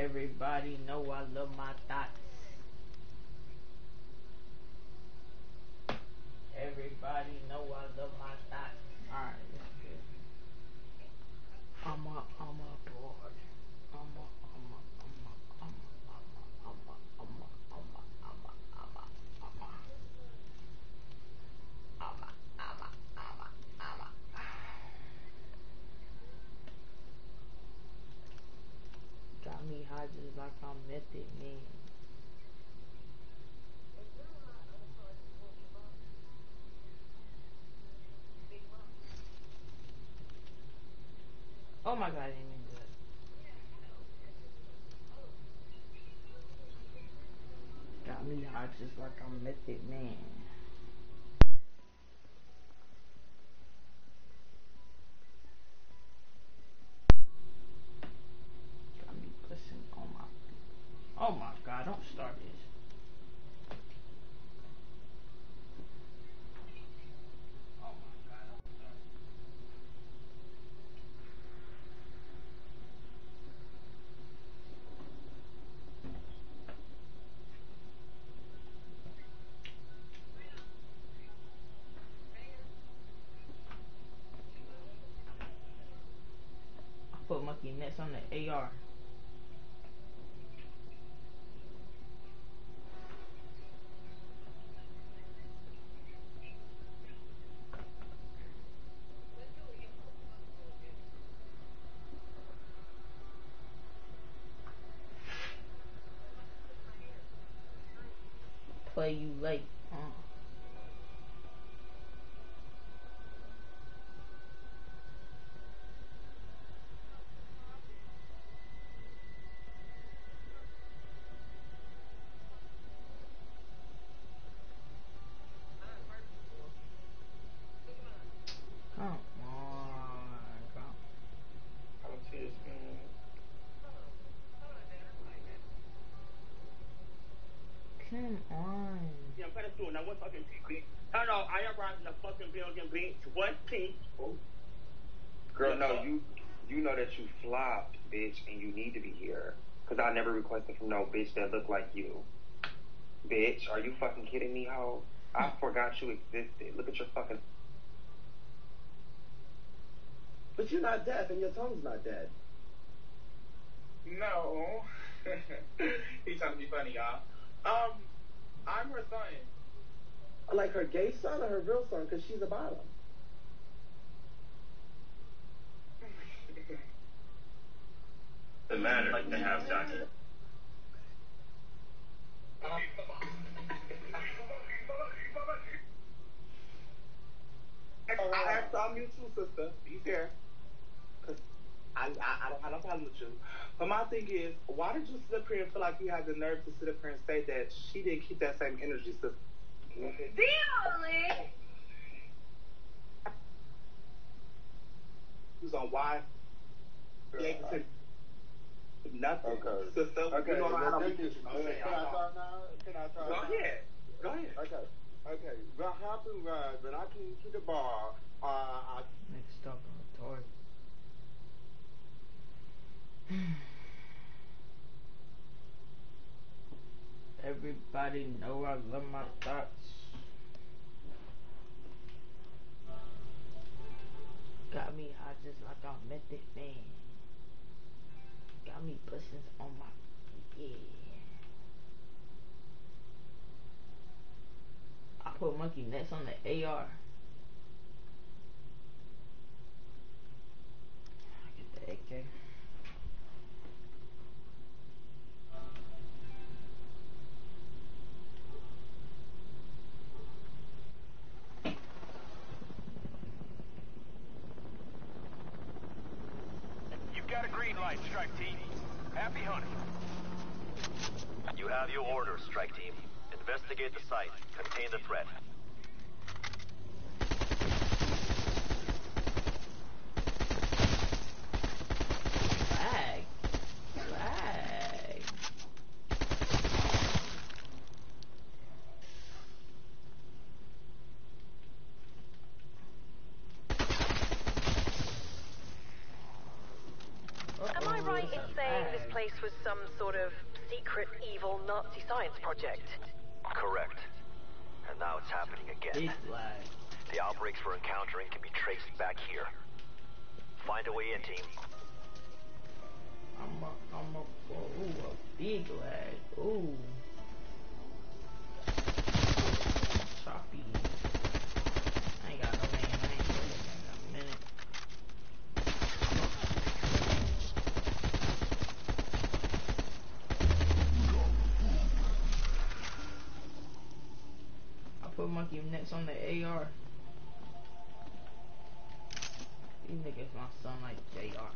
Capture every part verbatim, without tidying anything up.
Everybody know I love my thoughts. Everybody know I love my thoughts. Alright, that's good. I'm a, I'm a board. I'm a, I'm a, I'm a, I'm a, I'm a, I'm a, I'm a, I'm a, I'm a, I'm a, I'm a, I'm a, I'm a, I'm a, I'm a. Got me high just like I'm Method Man. Oh my god, I didn't mean to do that. Got me high just like I'm Method Man. Got me pushing on my. Oh my god, don't start this. Oh my god, don't start. I put monkey nets on the A R. Play you late. Uh. Come on. Come. Come to your screen. Come on. Yeah, I'm kind of doing that one fucking bitch. Hello, I arrived in the fucking building, bitch. One people. Girl, no, you you know that you flopped, bitch, and you need to be here. Because I never requested from no bitch that looked like you. Bitch, are you fucking kidding me, ho? I forgot you existed. Look at your fucking... But you're not deaf, and your tongue's not dead. No. He's trying to be funny, y'all. Um, I'm her son. Like her gay son or her real son, because she's a bottom. The matter, like the half jacket. I asked our mutual sister. He's here. Cause I, I I don't have no problem with you. But my thing is, why did you sit up here and feel like you had the nerve to sit up here and say that she didn't keep that same energy, sister? Really? Who's on why? Yeah, you said nothing. Okay. Sister, Okay. you know how to Well, be. this is- Can I talk now? Can I talk Go now? ahead. Go ahead. Okay. Okay. What happened was when I came to the bar, uh, I Next up on the toy. Everybody know I love my thoughts. Got me high just like I'm Method Man. Got me pushing on my. Yeah. I put monkey nets on the A R. I get the A K. You've got a green light, Strike Team. Happy hunting. You have your orders, Strike Team. Investigate the site. Contain the threat. Lag. Lag. Am I right in saying this place was was some sort of secret evil Nazi science project. Correct. And now it's happening again. The outbreaks we're encountering can be traced back here. Find a way in, team. I'm a, I'm a, ooh, a big lag. Ooh. Choppy. I ain't got no name. I ain't got a minute. I put monkey next on the A R. These niggas my son like J R.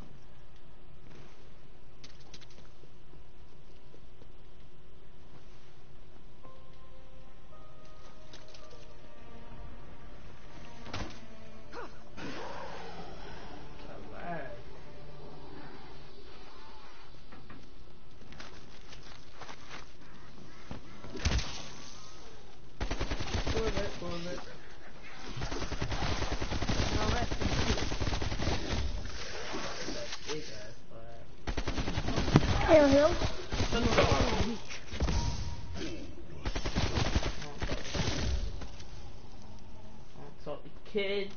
Hill, hill. Talk to kids.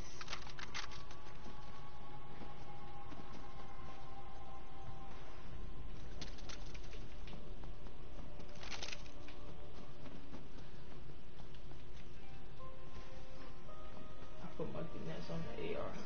I put monkey nets on the A R.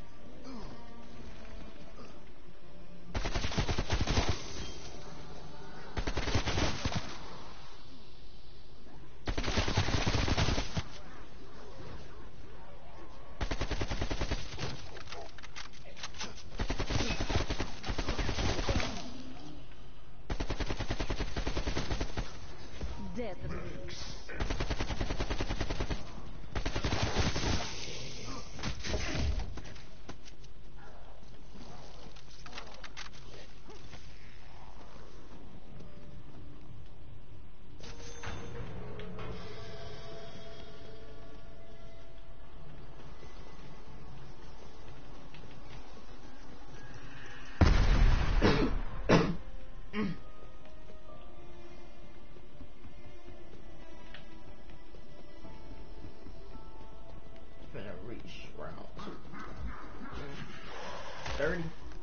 thirty.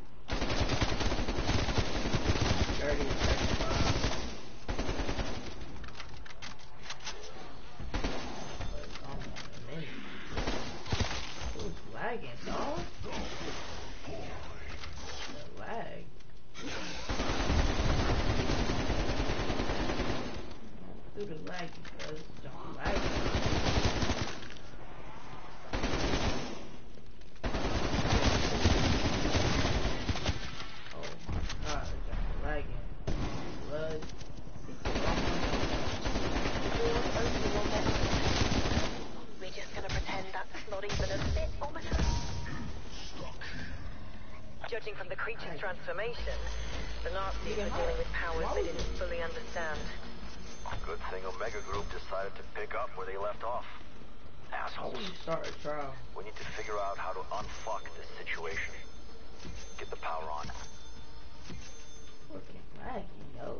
thirty, thirty-five. Who's lagging, dog? The lag. Do the lag because don't lag. Judging from the creature's transformation, the Nazis are dealing with powers they didn't fully understand. Good thing Omega Group decided to pick up where they left off. Assholes. Start a trial. We need to figure out how to unfuck this situation. Get the power on. Fucking laggy, yo.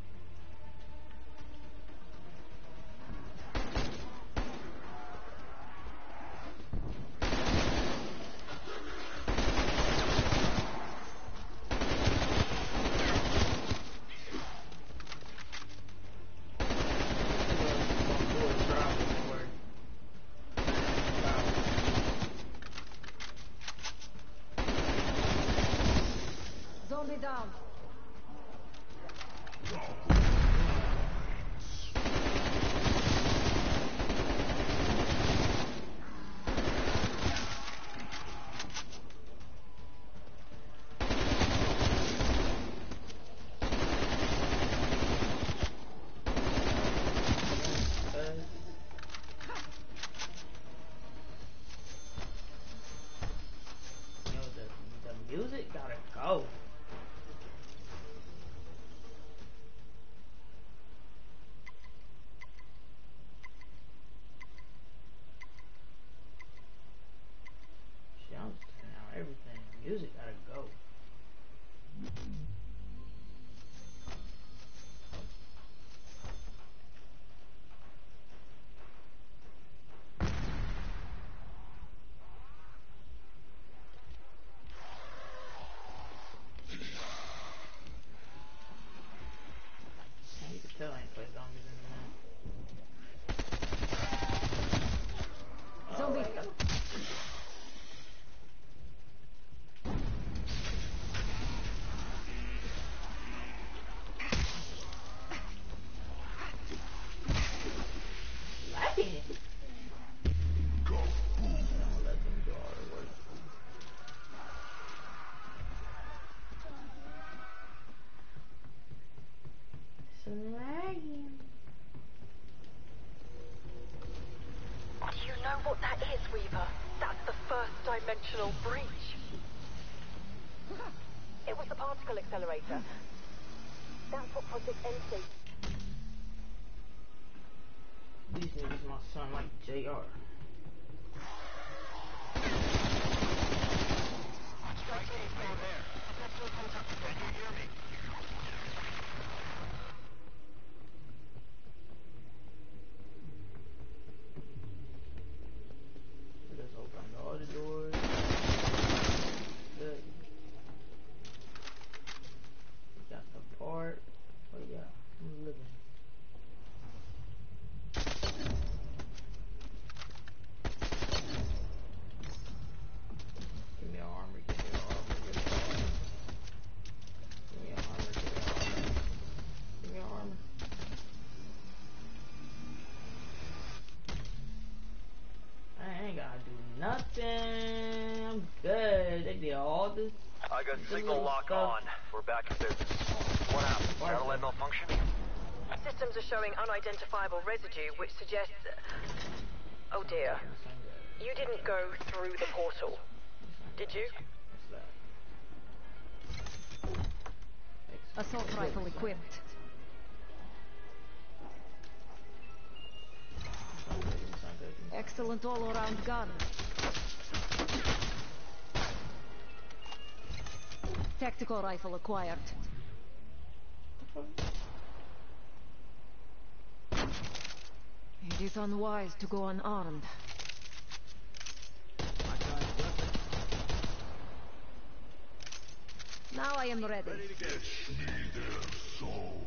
Zombie down. Yo, the, the music gotta go. Mistweaver. That's the first dimensional breach. It was the particle accelerator. That's what Project N C. These niggas my son like J R. Strike team, stay there. Can you hear me? Let's open all the doors. Good. Got the part. Oh yeah, I'm living. Give me an armor, give me an armor, give me an armor. Give me an armor, give me an armor. Give me an armor. I ain't gotta do nothing. I'm good. They did all this. I got this signal little lock stuff. on. We're back in business. What happened? Satellite malfunction? Systems are showing unidentifiable residue, which suggests... Oh dear. You didn't go through the portal, did you? Assault rifle equipped. Excellent all-around gun. Tactical rifle acquired. It is unwise to go unarmed. Now I am ready. Ready to go. Fetch me their souls.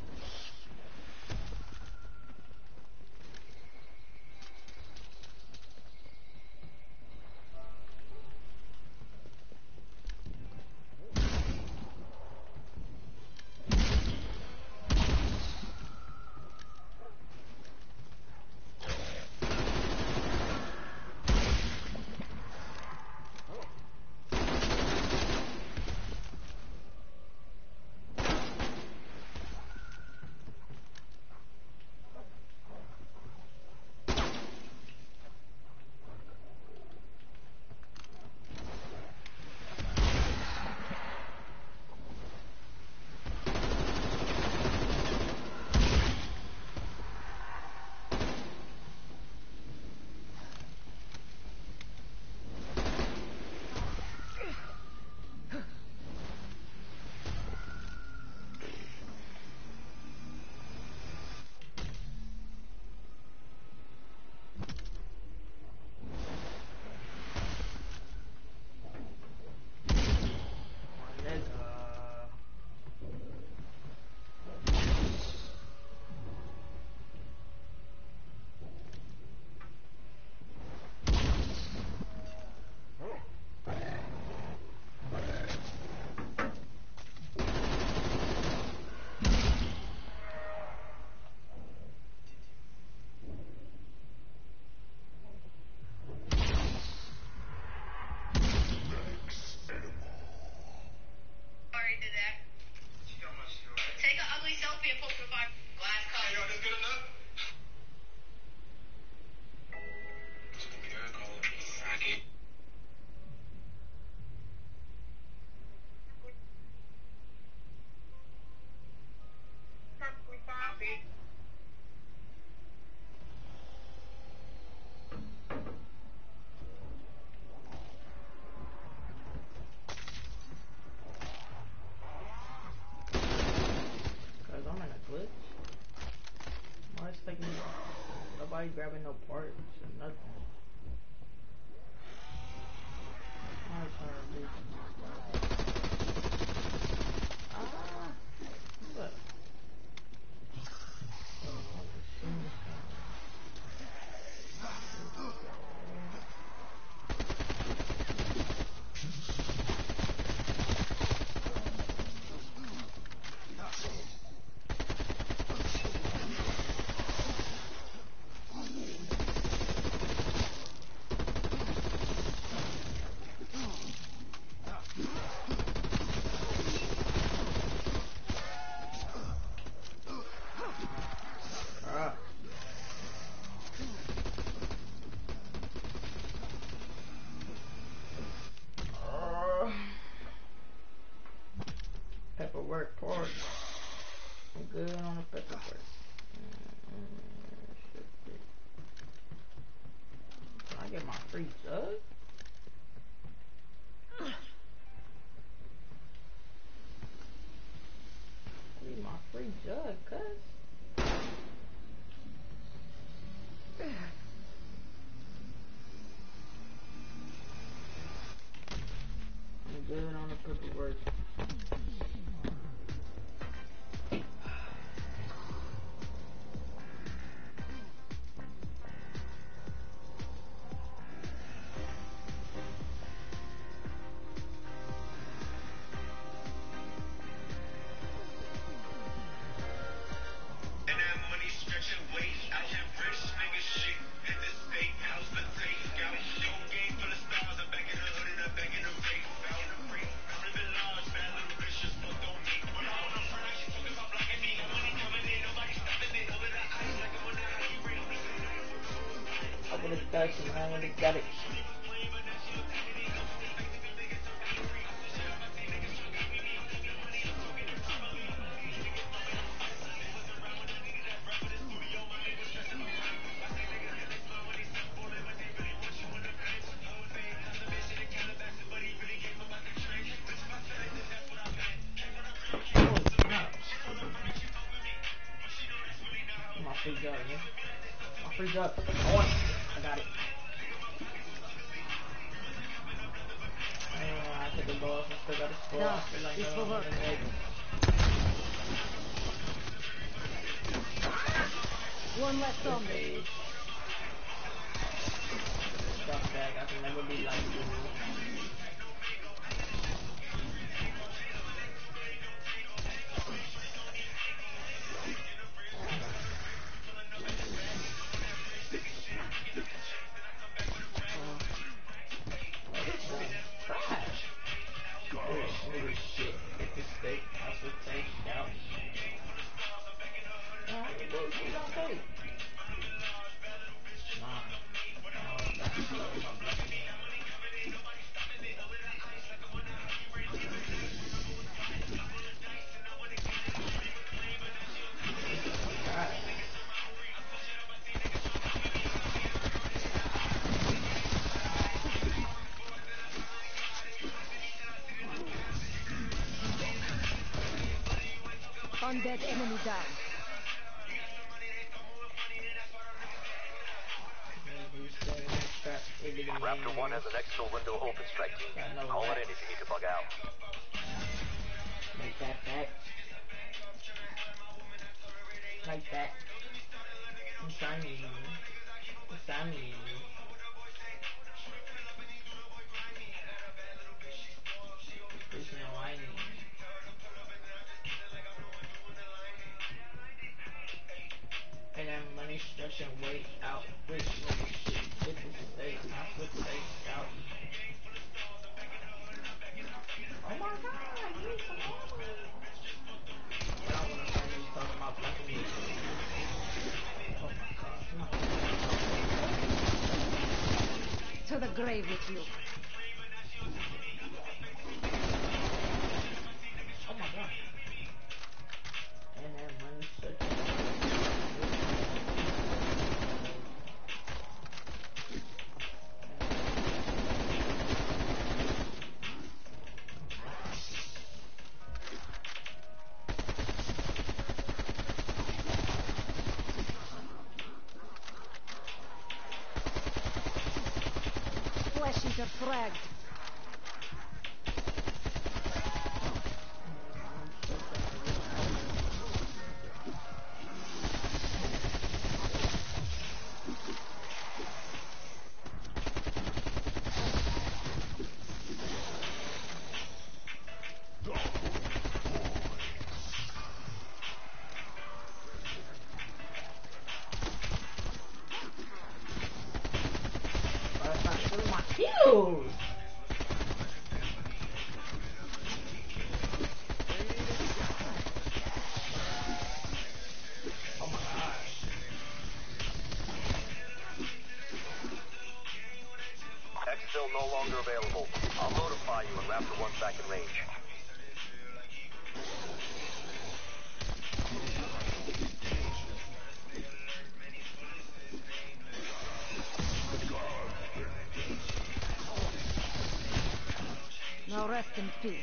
Nobody grabbing no parts or nothing. I'm trying to do Ah, look. paperwork part. I'm good on the paperwork. Can I get my free jug? I need my free jug, cuz. I'm good on the paperwork. I would have got it. My free jug, man. My free jug. I want it. I got it. I took the loss. I still got a score. I feel like this will work. One left on me. Fuck that. I can never be like you. Shit, get this steak, that's what take out. Oh, how many bullets you don't take? Nah. Oh, that's slow, my blessing. Alright. Undead enemy down. Raptor one has an exfil window open, strike team. Call it in if you need to bug out. Like that, back. Like that. I'm shiny. I'm shiny. There's no lining. And then money stretching way out. Rich nigga shit. Get this steak. I put steak out. Oh my god, I need some more. I don't want to find you talking about black meat. Oh my god. To the grave with you. Oh my god. And then money stretching. Flashing the frag. Kills! Oh my gosh. Exfil no longer available. I'll notify you when Raptor one's back in range. rest in peace.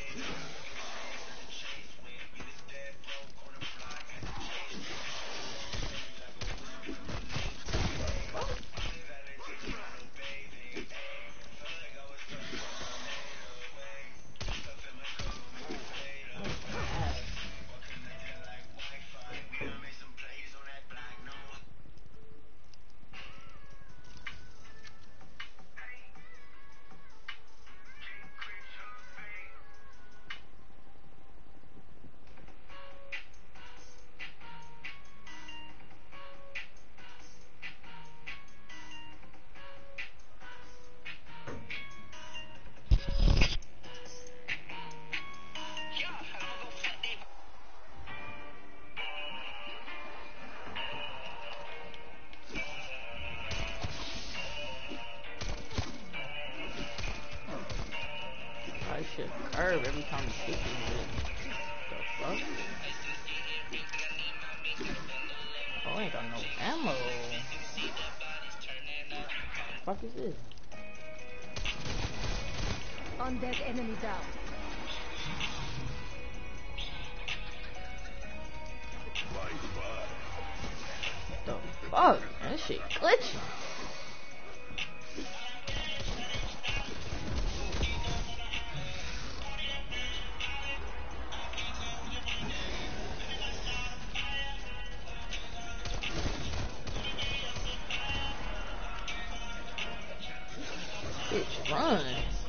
I should curve every time you shoot this bitch. The fuck? Oh, I ain't got no ammo. The fuck is this? Undead enemy down. The fuck? That shit glitching. Bitch, run.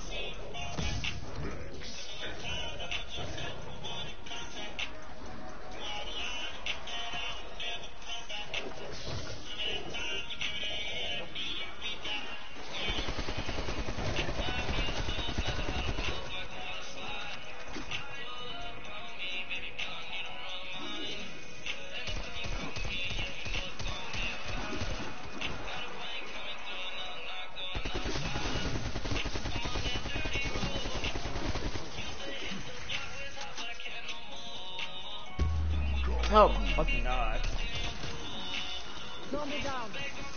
Oh my fucking god. Zombie down.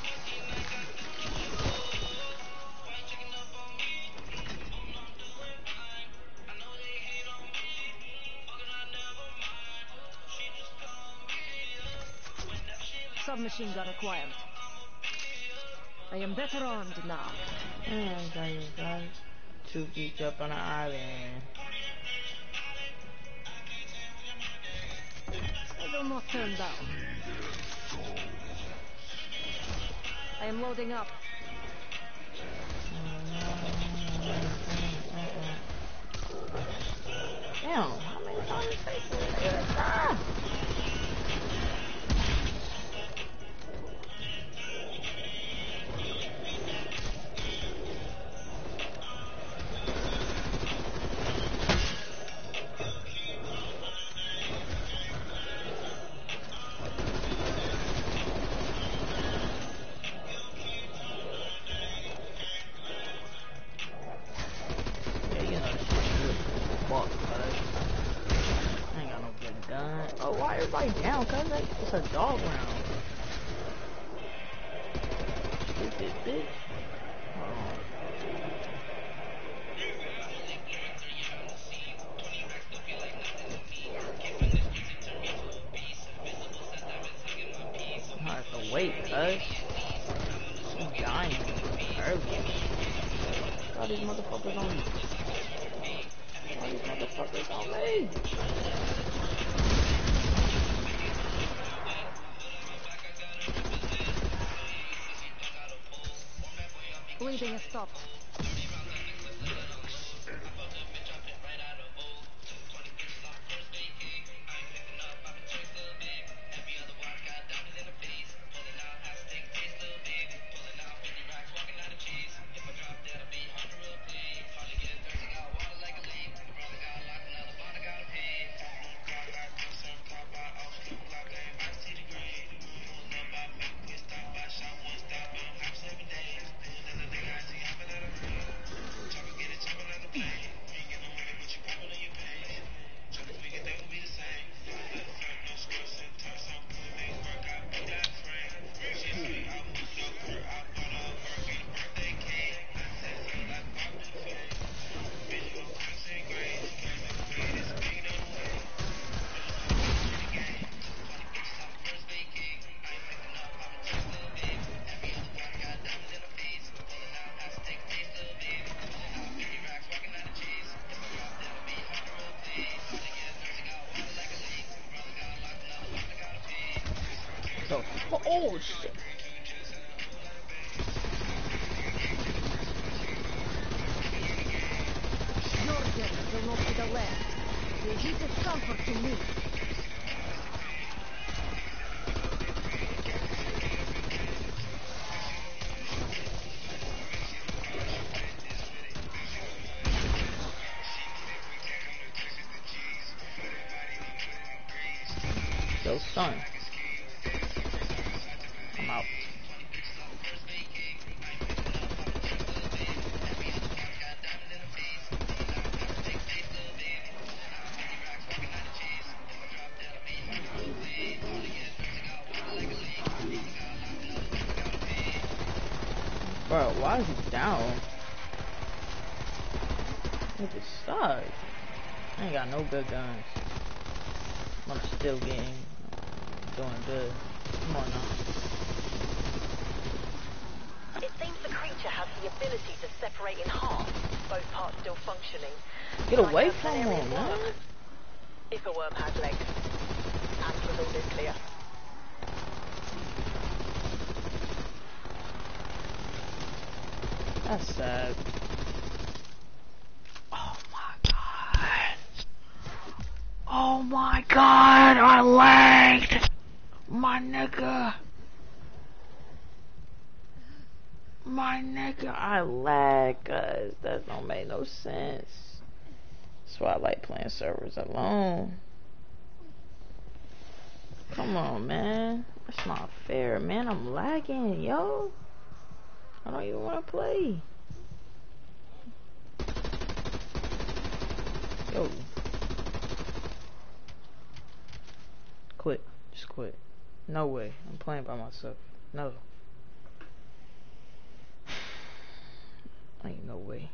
Submachine gun acquired. I am better armed now. And guys, guys, two beach up on an island. I will not turn down. I am loading up. Damn, how many times did it take to die? Oh, why everybody down? Cause it's a dog round. Stupid bitch. Hold on. I have to wait, cuz. I'm dying early. All these motherfuckers on me. All these motherfuckers on me. Bleeding has stopped. Oh shit. Your death will not be the last. The heat is comfort to me. Yo, son. I'm out. Bro, why is he down? It just sucks. I ain't got no good guns. I'm still getting, doing good. Come on now. It seems the creature has the ability to separate in half, both parts still functioning. Get away Like from him, man. If a worm had legs. And was all nuclear. That's sad. Oh my god. Oh my god, I lagged. My nigga. My nigga, I lag, cuz that don't make no sense. That's why I like playing servers alone. Come on, man. That's not fair, man. I'm lagging, yo. I don't even want to play. Yo. Quit. Just quit. No way. I'm playing by myself. No. Ain't no way.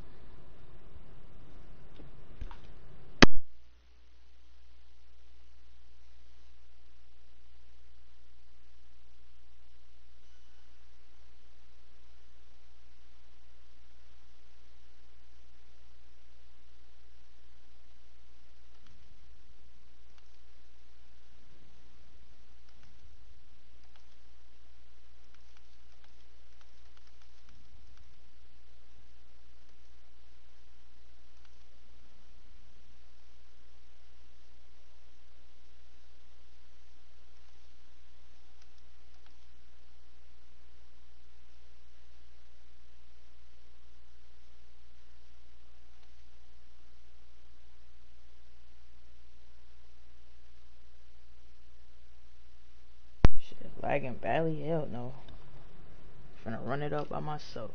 Shit, lagging badly? Hell no. Finna run it up by myself.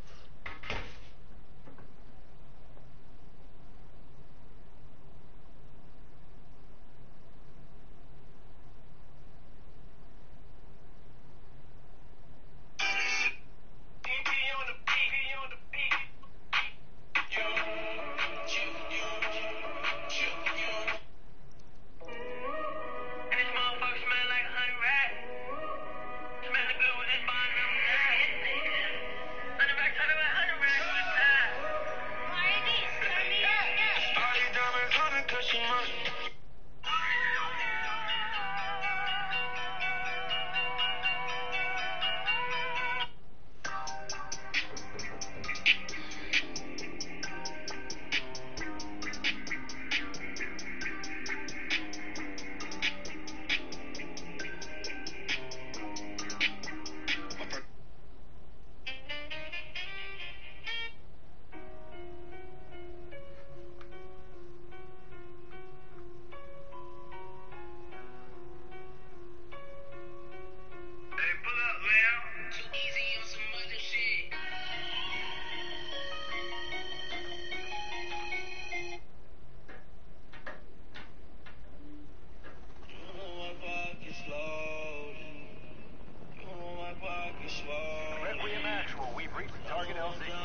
Requiem Actual, we've reached target L Z.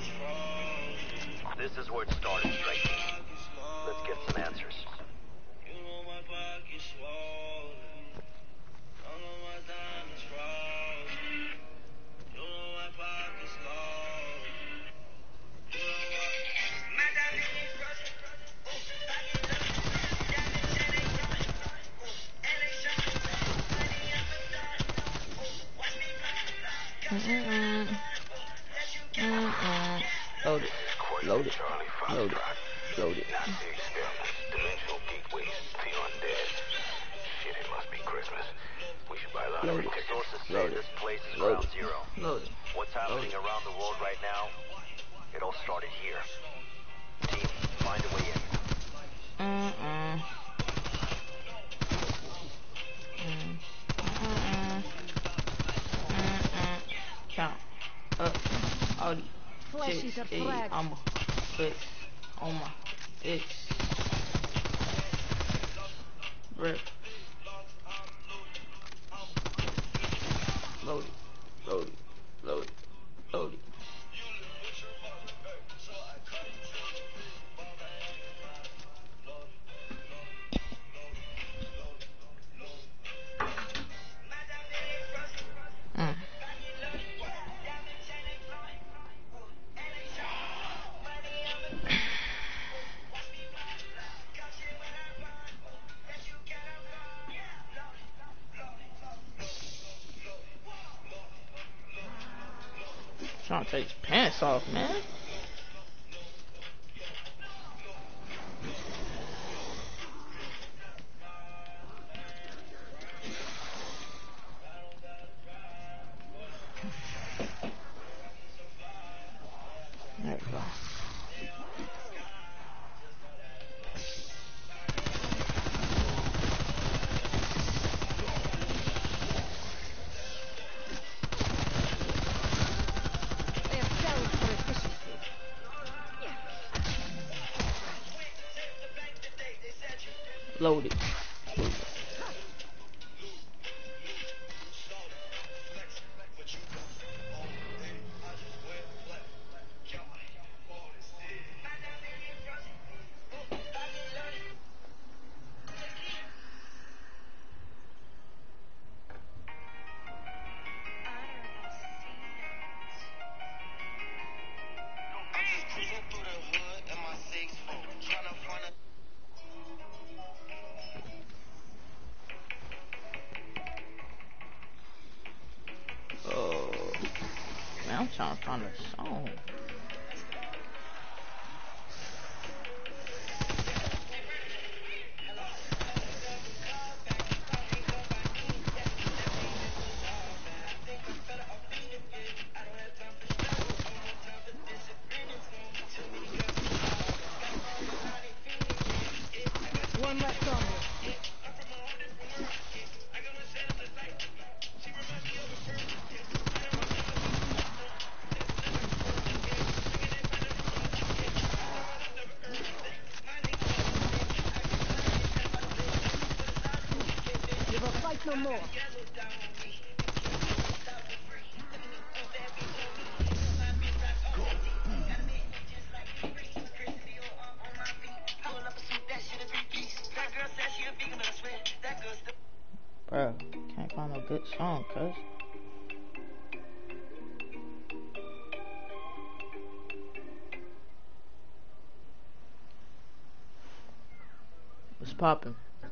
This is where it started, Strike Team. Let's get some answers. Mm. Mm mm. Load it. Load it. Load it. Load it. Dimensional gateways to the undead. Shit, it must be Christmas. We should buy a lot of tickets. Sources say this place is ground zero. Load it. What's happening around the world right now? It all started here. Team, find a way in. Mm mm. Mm mm. Mm mm. Count up. All Flesh is a frag. I'm a bitch on my bitch. Rip. Load it. Load it. Load it. Load it. Mm. Trying to take his pants off, man. There we go. Loaded. Oh, man, I'm trying to find a song. One left on me. You will fight no more. Bro, can't find a good song, cuz. What's poppin'?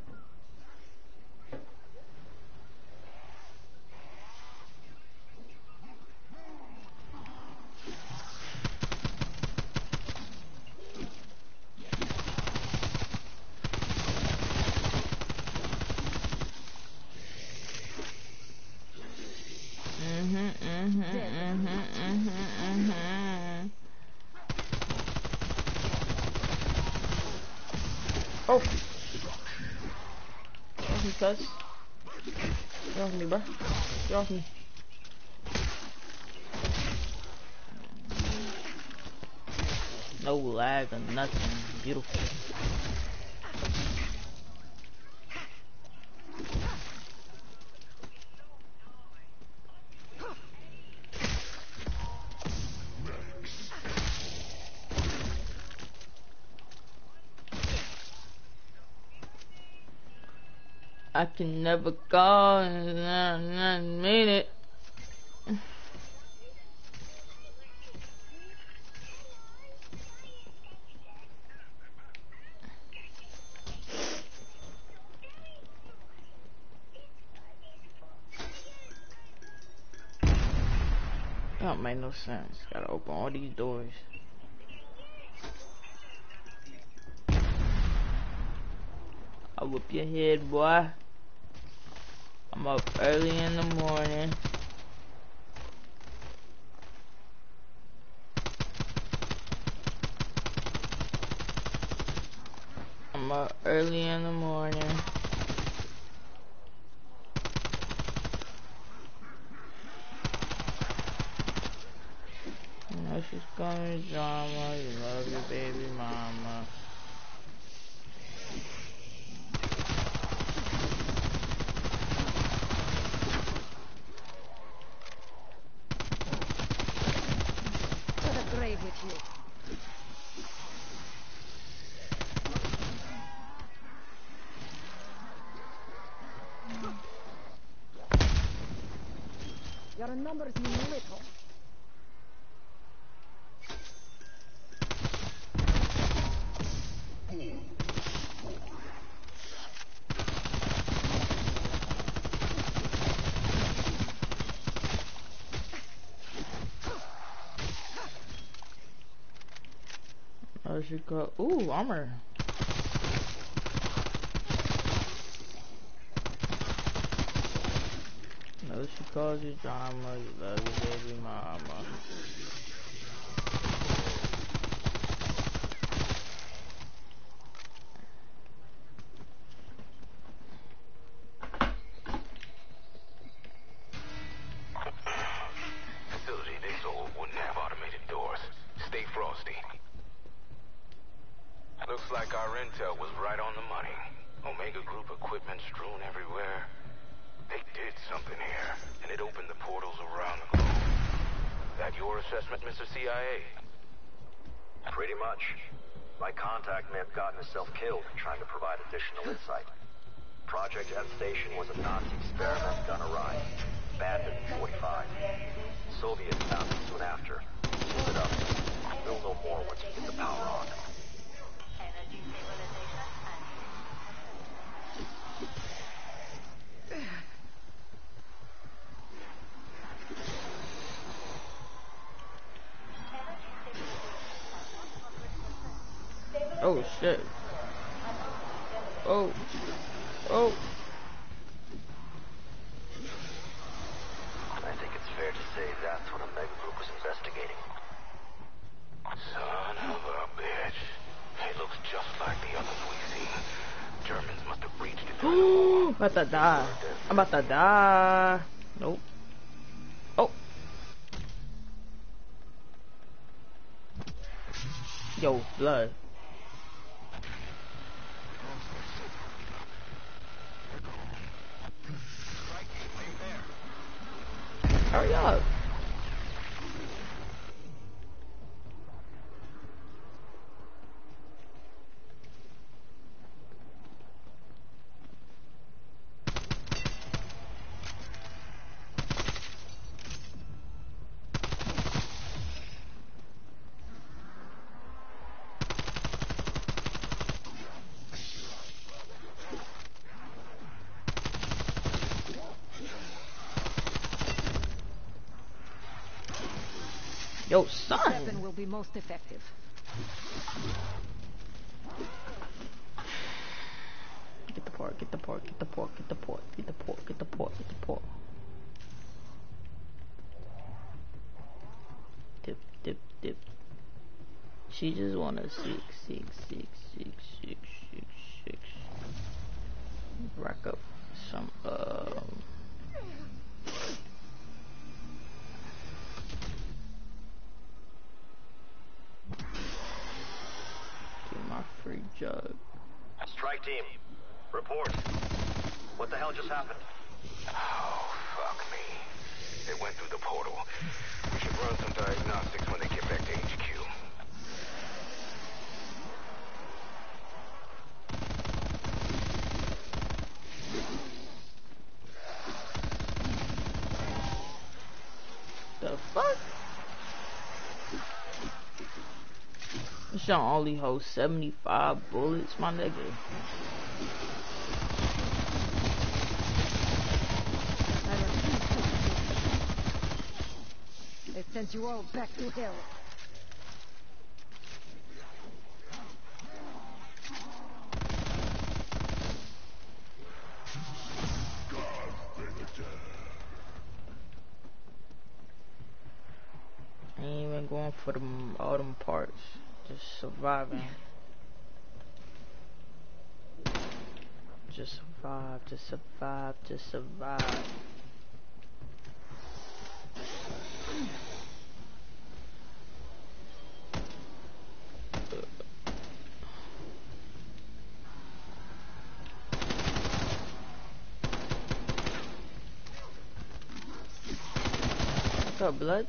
Mhm, mhm, mhm, mhm, mhm. Oh. Get off me, cuz. Get off me, bro. Get off me. No lag or nothing. Beautiful. I can never go and mean it. Don't make no sense. Gotta open all these doors. I'll whip your head, boy. I'm up early in the morning. I'm up early in the morning. You know she's gonna drama. You love your baby mama. What a grave with you. Your numbers mean little. Oh, she got ooh armor. No, she calls you drama. You love your baby mama. Facility this old wouldn't have automated doors. Stay frosty. Looks like our intel was right on the money. Omega Group equipment strewn everywhere. They did something here, and it opened the portals around the globe. That your assessment, Mister C I A? Pretty much. My contact may have gotten himself killed trying to provide additional insight. Project M Station was a Nazi experiment gone awry. Abandoned in forty-five. Soviets found it soon after. Blew it up. We'll know more once we get the power on. Oh shit. Oh. Oh. I think it's fair to say that's what Omega Group was investigating. Son of a bitch. It looks just like the others we've seen. Germans must have breached it. I'm about to die. I'm about to die. Nope. Oh. Yo, blood. Hurry up. Yo, son. Weapon will be most effective. Get the pork, get the pork, get the pork, get the pork, get the pork, get the pork, get the pork. Dip, dip, dip. She just wanna six, six, six, six, six, six, six. Rack up some, um... my free jug. Strike team, report. What the hell just happened? Oh, fuck me. They went through the portal. We should run some diagnostics when they get back to H Q. The fuck? This shit only holds seventy-five bullets, my nigga. It's sends you all back to hell. I ain't even going for them all them parts. Just surviving. Just survive, just survive, just survive. What's up, blood?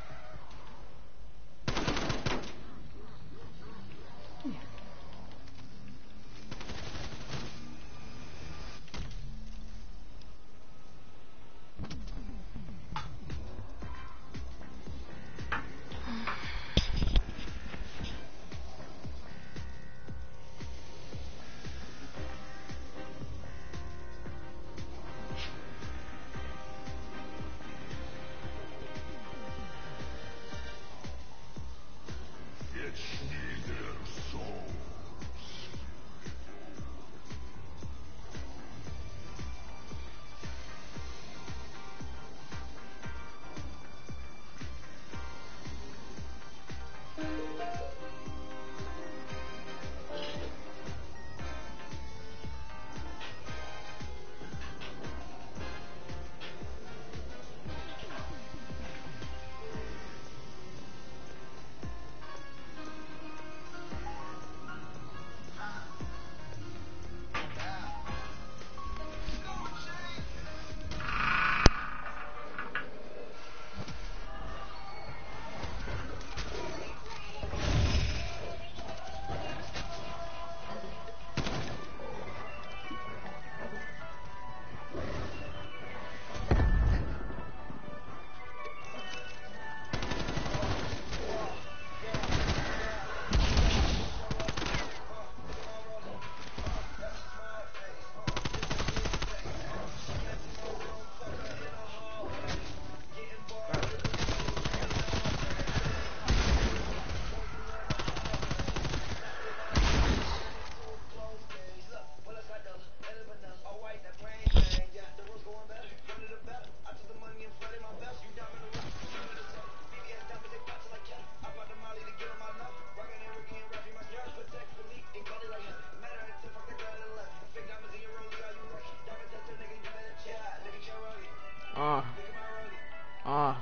Uh. Uh.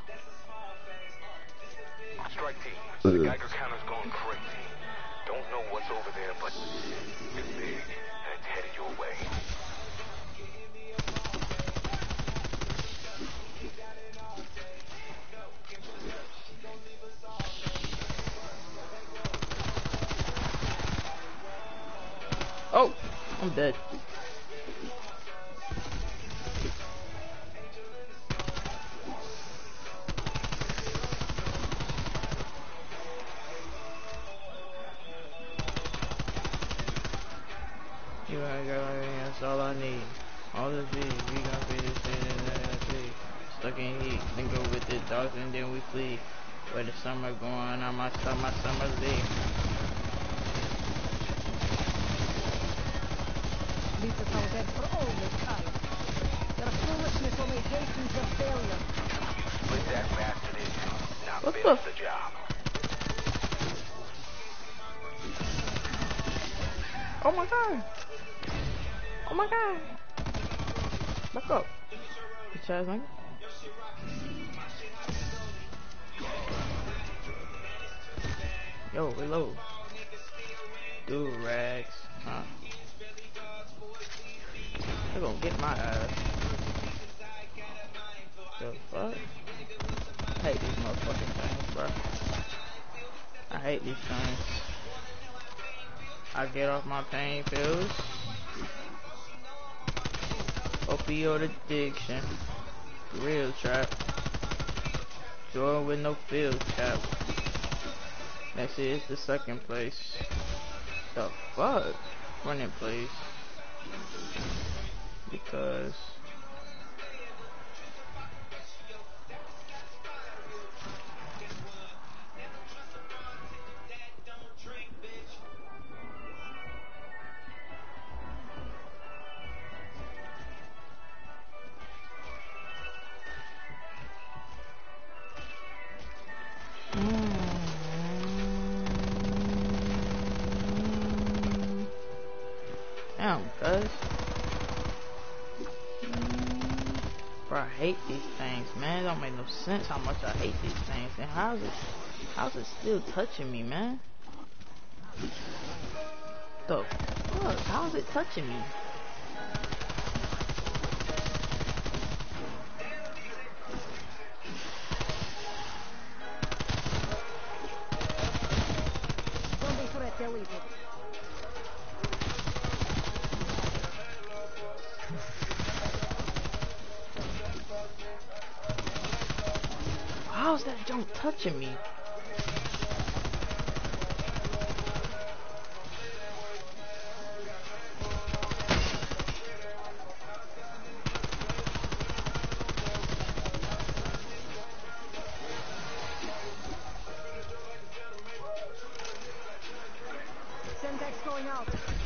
Strike team. The Geiger counter's going crazy. Don't know what's over there, but it's big, and it's headed your way. Oh, I'm dead. You ain't got anything, that's all I need. All the G's, we gon' be this shit in the tree. Stuck in heat, then go with the dogs and then we flee. Where the summer going on my summer, summer leave. This is how dead for all mankind. Your foolishness only hastens your failure. Split that bastard in. Now What finish the? the job. Oh my god. Oh my god. Back up. Bitch ass nigga. Yo, reload. Dude, rags. Huh? They're gonna get my ass. The fuck? I hate these motherfucking things, bro. I hate these things. I get off my pain pills. Opioid addiction. Real trap. Joy with no field cap. Next is the second place. The fuck? Running place. Because cuz. Bro, I hate these things, man. It don't make no sense how much I hate these things. And how's it, how's it still touching me, man? The fuck? How's it touching me? Zombie threat deleted. How's that junk touching me? Syntax going out.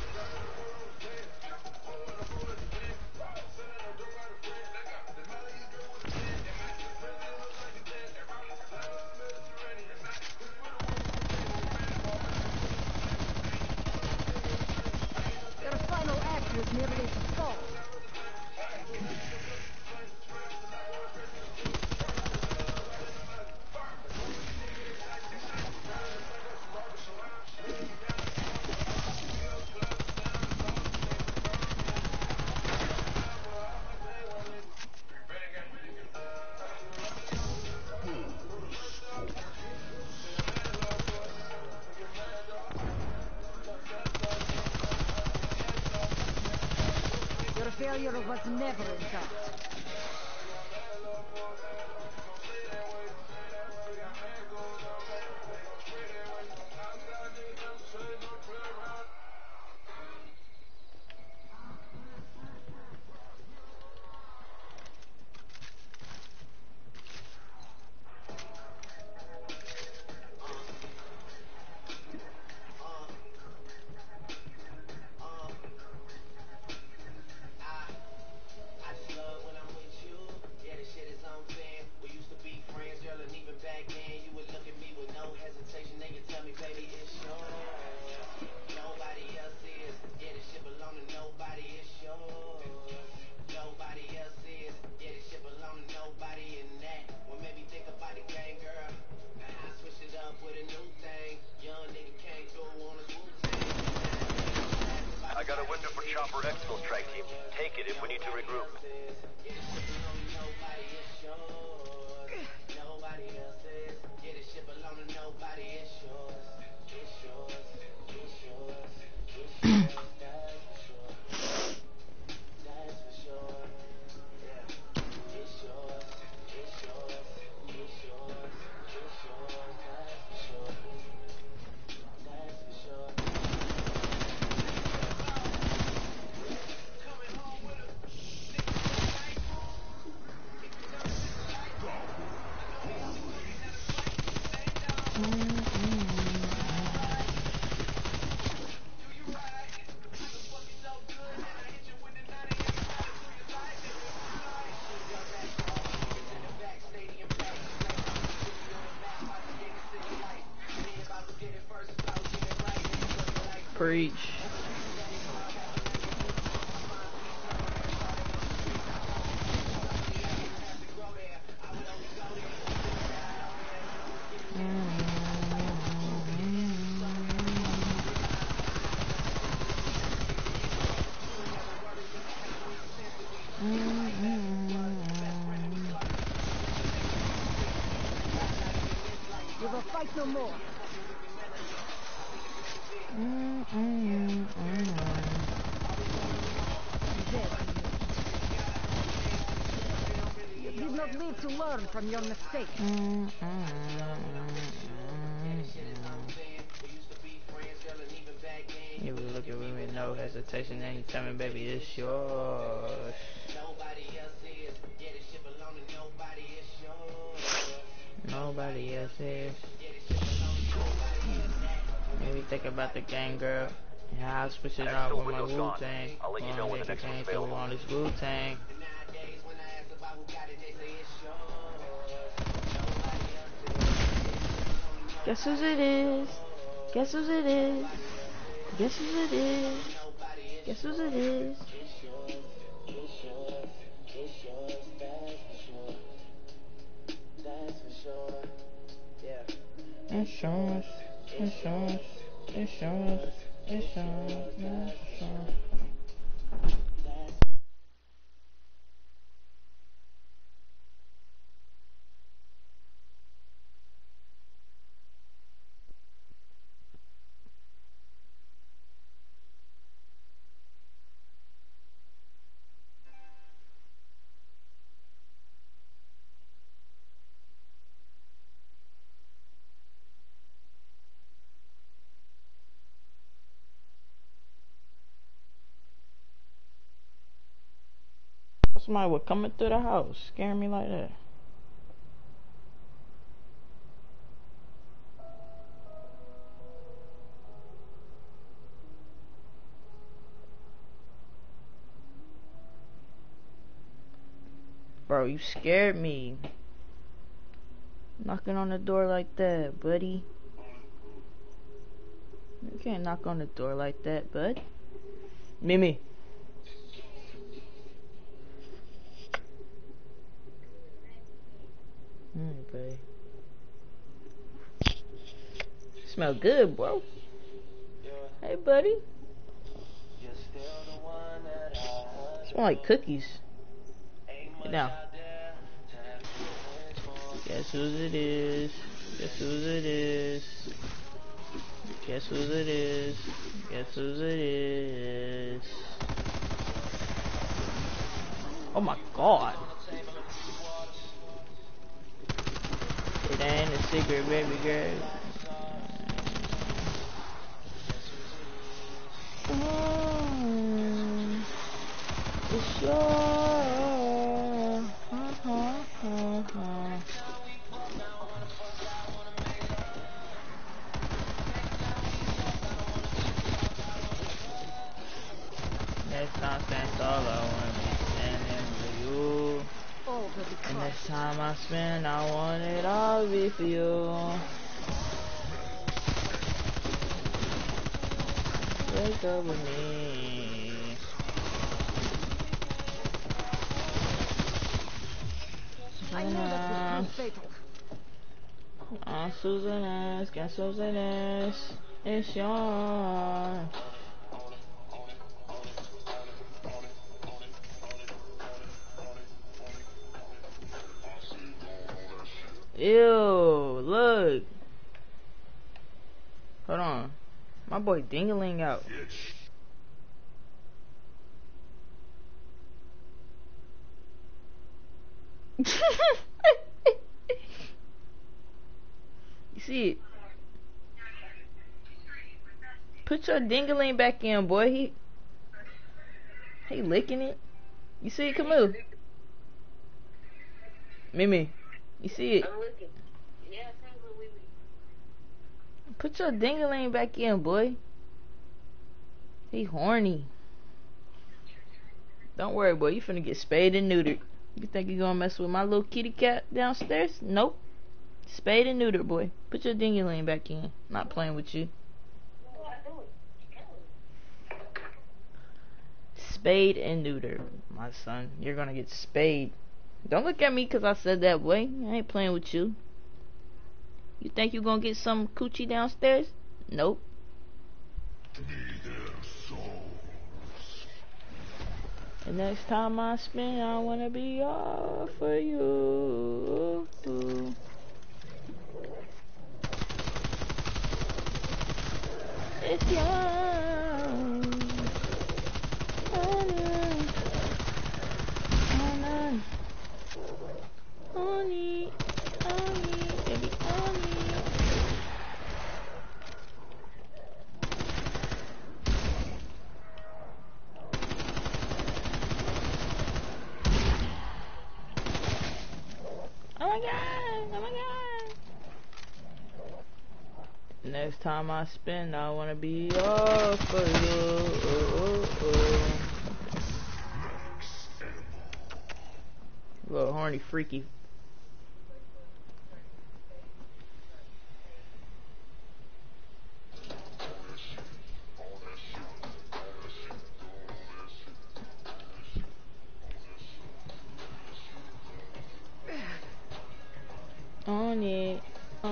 Their final act was merely to fall. Your failure was never in doubt. I got a window for Chopper Exfil, strike team. Take it if we need to regroup. Preach. We will fight no more. Dead. You did not live to learn from your mistakes. You would look at me with no hesitation and you tell me, baby, it's yours. Nobody else is. Maybe think about the gang, girl. And how I switch it up with my Wu-Tang. I'll let you know when the next one's available. On this Wu-Tang. Guess whose it is? Guess whose it is? Guess whose it is? Guess whose it is? Insurance, insurance, insurance, insurance, insurance. Somebody was coming through the house, scaring me like that. Bro, you scared me. Knocking on the door like that, buddy. You can't knock on the door like that, bud. Mimi. Alright, buddy. Smell good, bro. Hey, buddy. Smell like cookies. Get down. Guess whose it is? Guess whose it is? Guess whose it is? Guess whose it is? Oh my god. It ain't a secret, baby girl. Mm, it's your. Uh-huh, uh-huh. Next time, stand tall, I wanna be standing for you. Oh, baby, And next time I spend, I want it all be for you. Wake up with me. I know that will prove fatal. Oh, Susan, guess Susan is. It's yours. Ew, look. Hold on. My boy Dingaling out. You see it? Put your dingaling back in, boy. He he licking it. You see it, Camille? Mimi, you see it? I'm looking. Yeah, sounds like we Put your dingaling back in, boy. He horny. Don't worry, boy. You finna get spayed and neutered. You think you gonna mess with my little kitty cat downstairs? Nope. Spayed and neutered, boy. Put your dingaling back in. Not playing with you. Spayed and neutered, my son. You're gonna get spayed. Don't look at me because I said that, boy. I ain't playing with you. You think you gonna get some coochie downstairs? Nope. The next time I spin, I wanna be all for you. It's yours. Honey. Honey. Honey. Honey. Baby, honey. Oh my god, oh my god. Next time I spin, I wanna be all for you. Oh, oh, oh. Little horny freaky.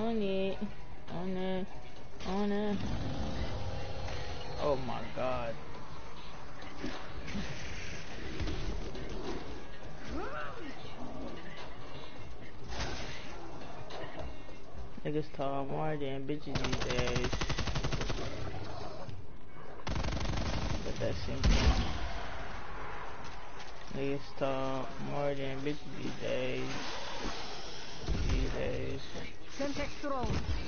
on it, on it, on it. Oh my god. Niggas talk more than bitches these days. But that's simple. Niggas talk more than bitches these days. These days. Semtex drone.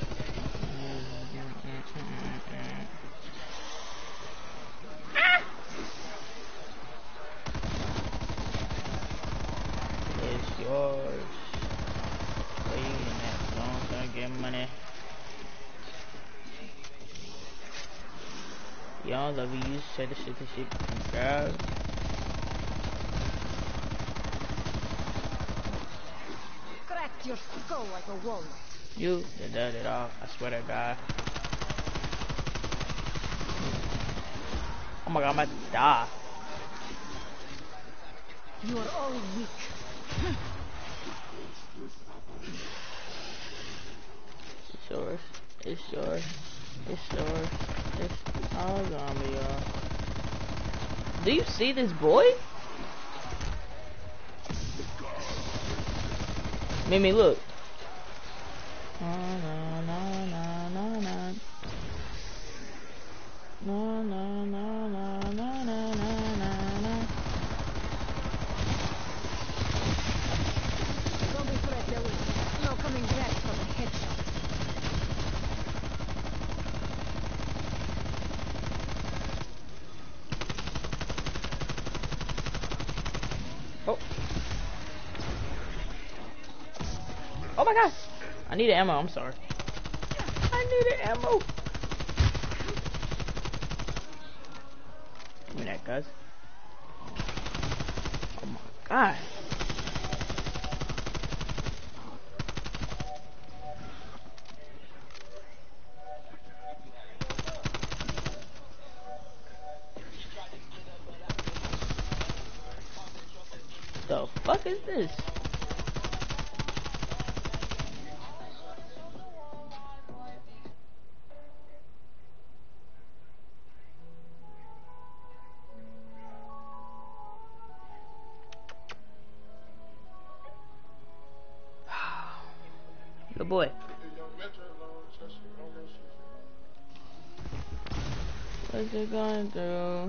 It's yours. Where you getting that? Don't gonna get money. Y'all love you. You said the shit, the shit, girl. Cracked your skull like a walnut. You did that at all. I swear to God. Oh my God, I'm about to die. You are all weak. It's yours. It's yours. It's yours. It's all gonna be yours. Do you see this boy? Mimi, look. Na na na na na na. Na na na na na na na na. Don't be afraid, Lewis. No coming back from a headshot. Oh. Oh my God. I need ammo. I'm sorry. I needed ammo. Give me that, guys. Oh my God. The fuck is this? Good boy. What's it going through?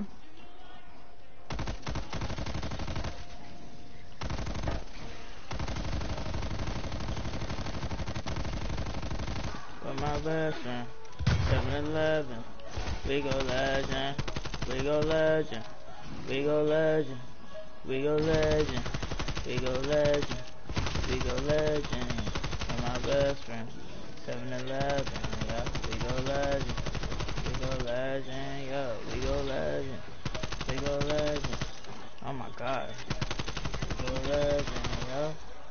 With my best friend, seven eleven. We go legend. We go legend. We go legend. We go legend. We go legend. We go legend. With my best friend, seven eleven. Yeah, we go legend. We go legend. Yeah, we go legend. We go legend. Oh my God. We go legend. Yeah.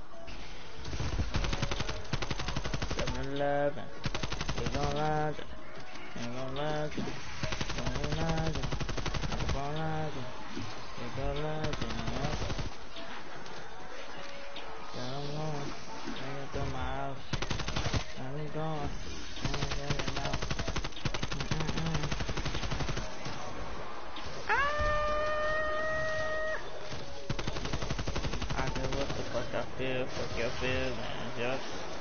seven eleven. We go legend. We go legend. We go legend. We go legend. We go legend. Yeah. I'm going. Bring it to my house. I'm going. Bring it out. Mm-mm-mm. I get what the fuck I feel. Fuck your feelings. Yup.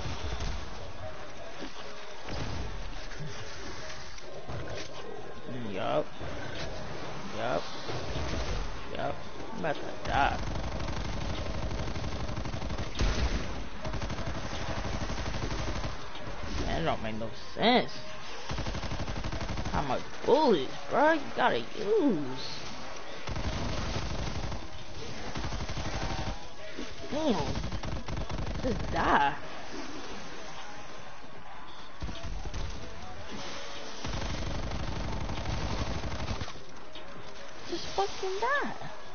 Yup. Yup. Yup. I'm about to die. Man, it don't make no sense. How much bullets, bro? You gotta use. Damn. Just die. Just fucking die.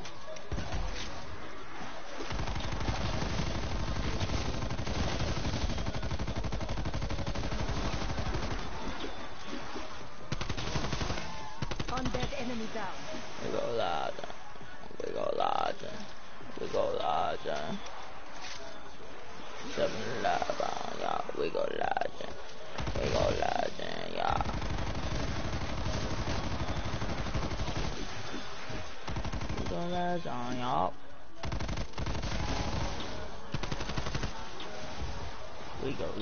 Undead enemy down. We go larger. We go larger. We go larger. Seven eleven, yeah, we go larger.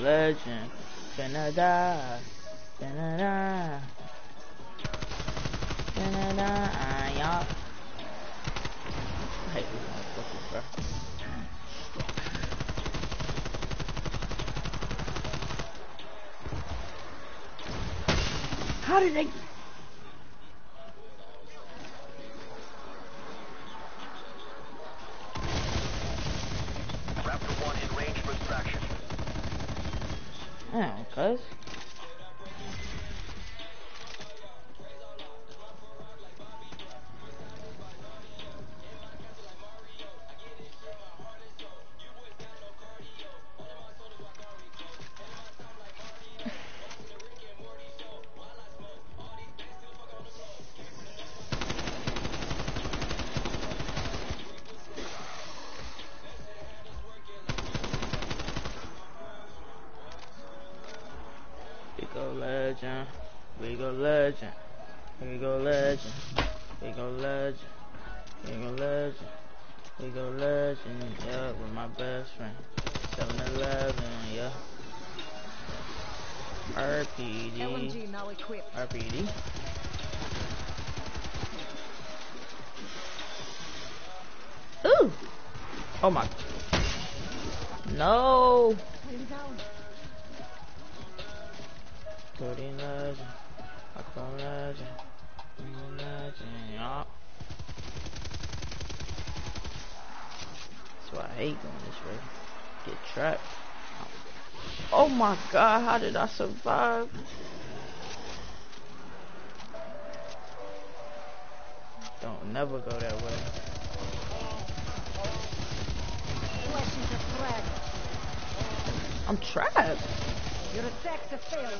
legend. Finna die. Finna die. Finna die, y'all. I hate these motherfuckers, bro. How did they... Raptor one in range for extraction. Damn, cuz. Legend, we go legend, we go legend, we go legend, we go legend, we go legend, yeah, with my best friend, seven eleven, yeah, R P D, L M G now equipped. R P D, ooh, oh my, no, thirty legend, I call legend, I'm a legend, yeah. That's why I hate going this way. Get trapped. Oh my god, how did I survive? Don't never go that way. I'm trapped. Your attacks have failed.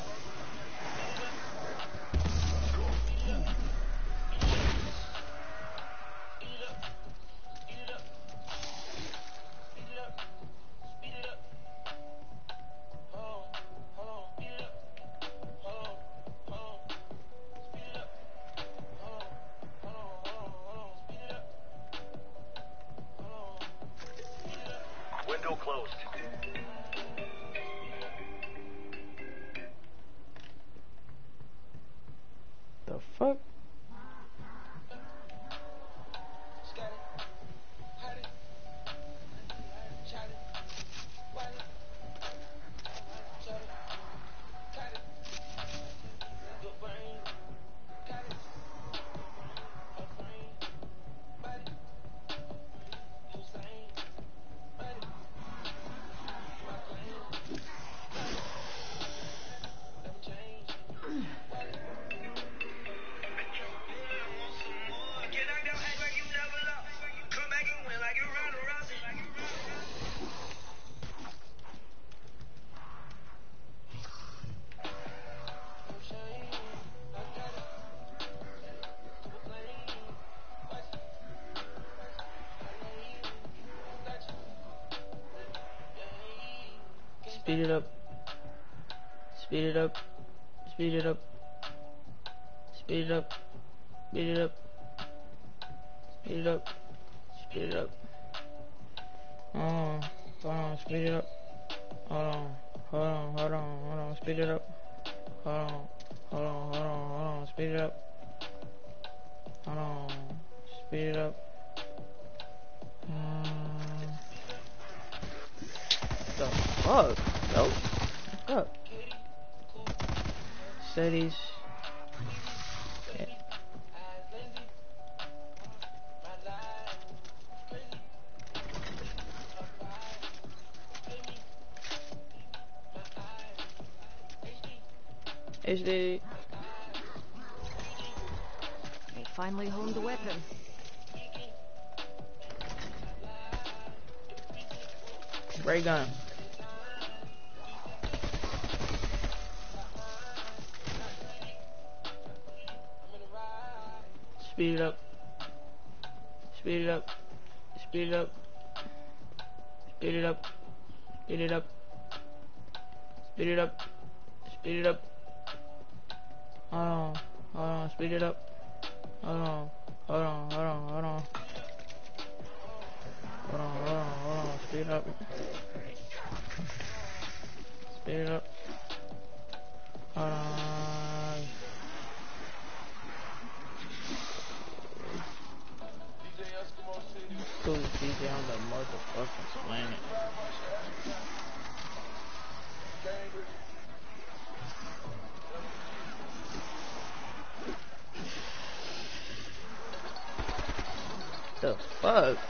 Window closed. The fuck? Speed it up. Speed it up. Speed it up. Speed it up. Speed it up. Speed it up. Speed it up. Hold on. Hold on. Speed it up. Hold on. Hold on. Hold on. Hold on. Speed it up. Hold on. Hold on. Hold on. Hold on. Speed it up. Hold on. Speed it up. Um, the fuck? Nope. What's up? Cities. Yeah. H D. They finally honed the weapon. Ray gun. Speed it up. Speed it up. Speed it up. Speed it up. Speed it up. Speed it up. Speed it up. Hold on. Hold on. Speed it up. Hold on. Hold on. Hold on. Hold on. Hold on. Hold on. Hold on. Speed it up. Speed it up. Hold on. Who's D J on the motherfucking planet? The fuck?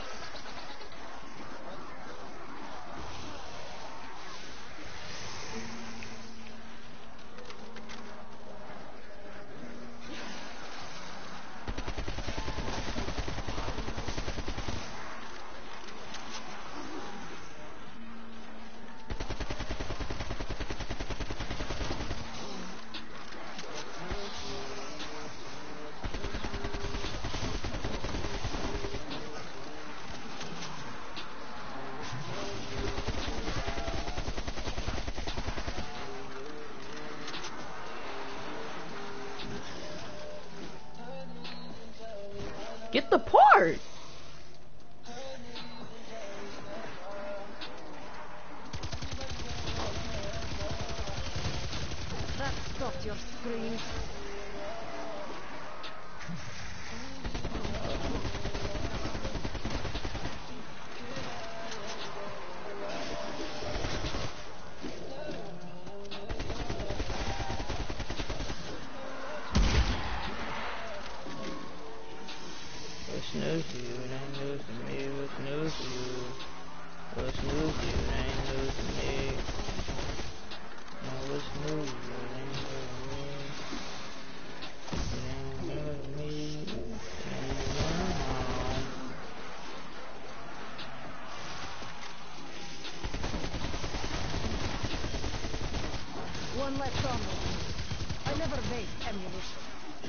Get the part! That stopped your screams. What's news to you? It ain't news to me. What's news to you? What's news to you? It ain't news to me. Now what's news to you? It ain't news to me. It ain't news to me. It ain't news. One less on me. I never waste ammunition.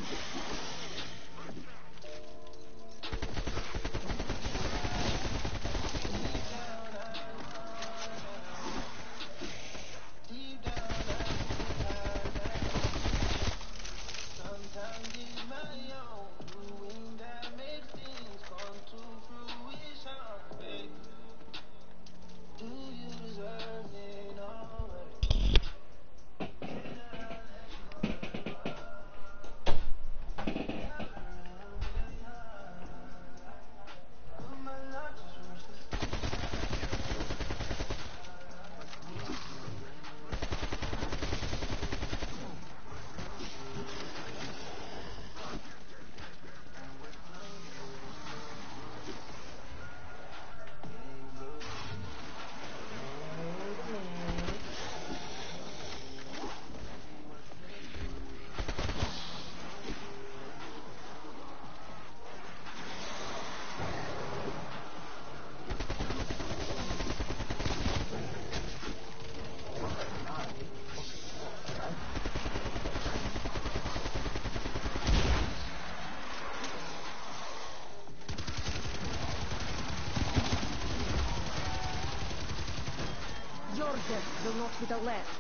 Your death will not be the last.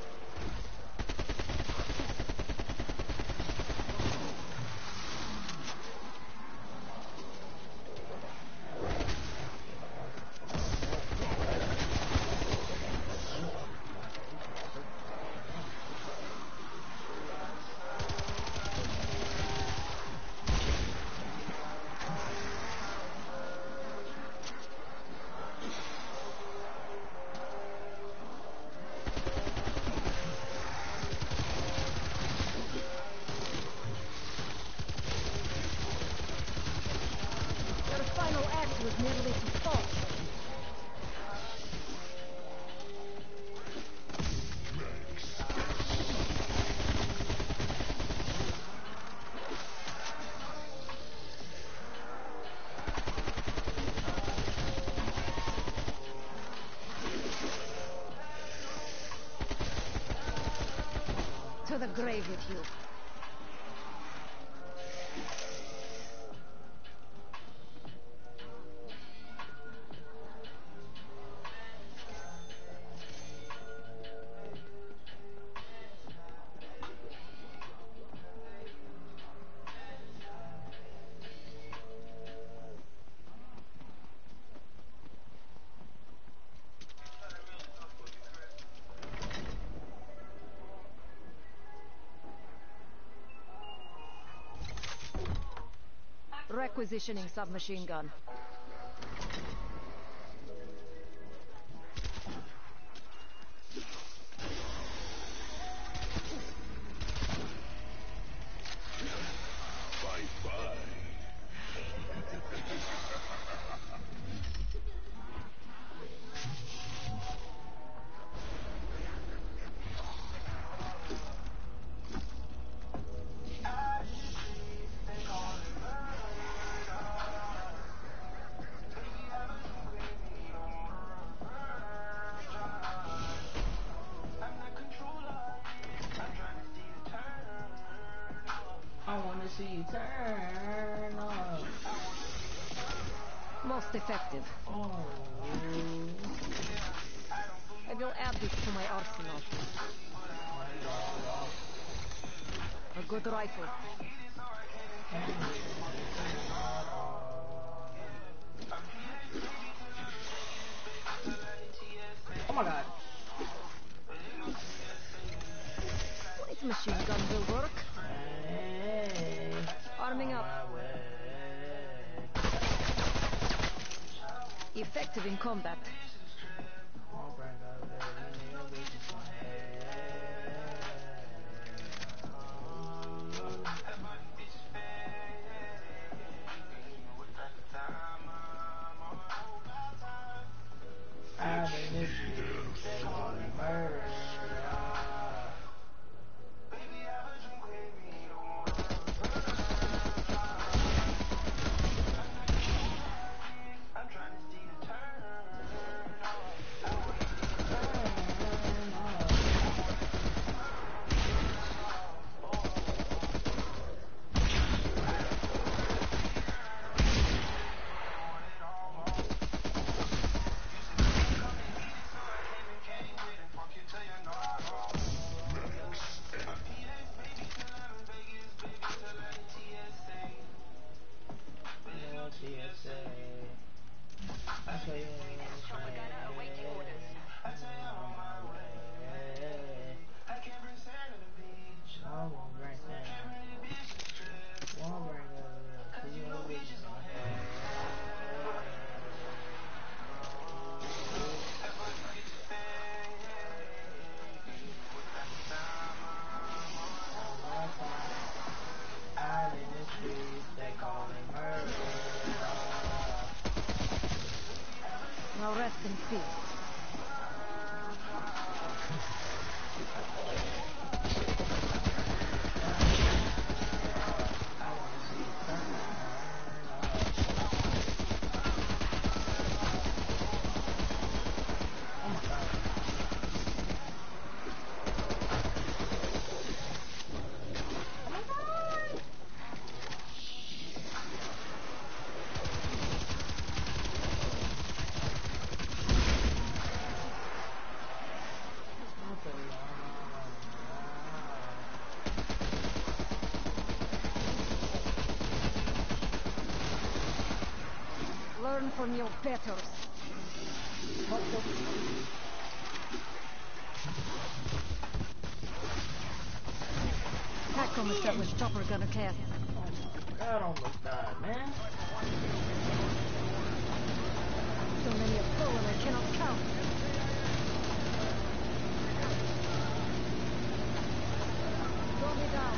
Was nearly to fall. To the grave with you. Requisitioning submachine gun. Bye-bye. I wanna see you turn up. Most effective. Oh. I will add this to my arsenal. A good rifle. Oh my god. This machine gun will work. Hey. Arming up. Effective in combat. I've been this they call it murder. Now rest in peace. Learn from your betters. Hack almost that was chopper gonna cast. God almost died, man. So many a fool and I cannot count. Throw me down.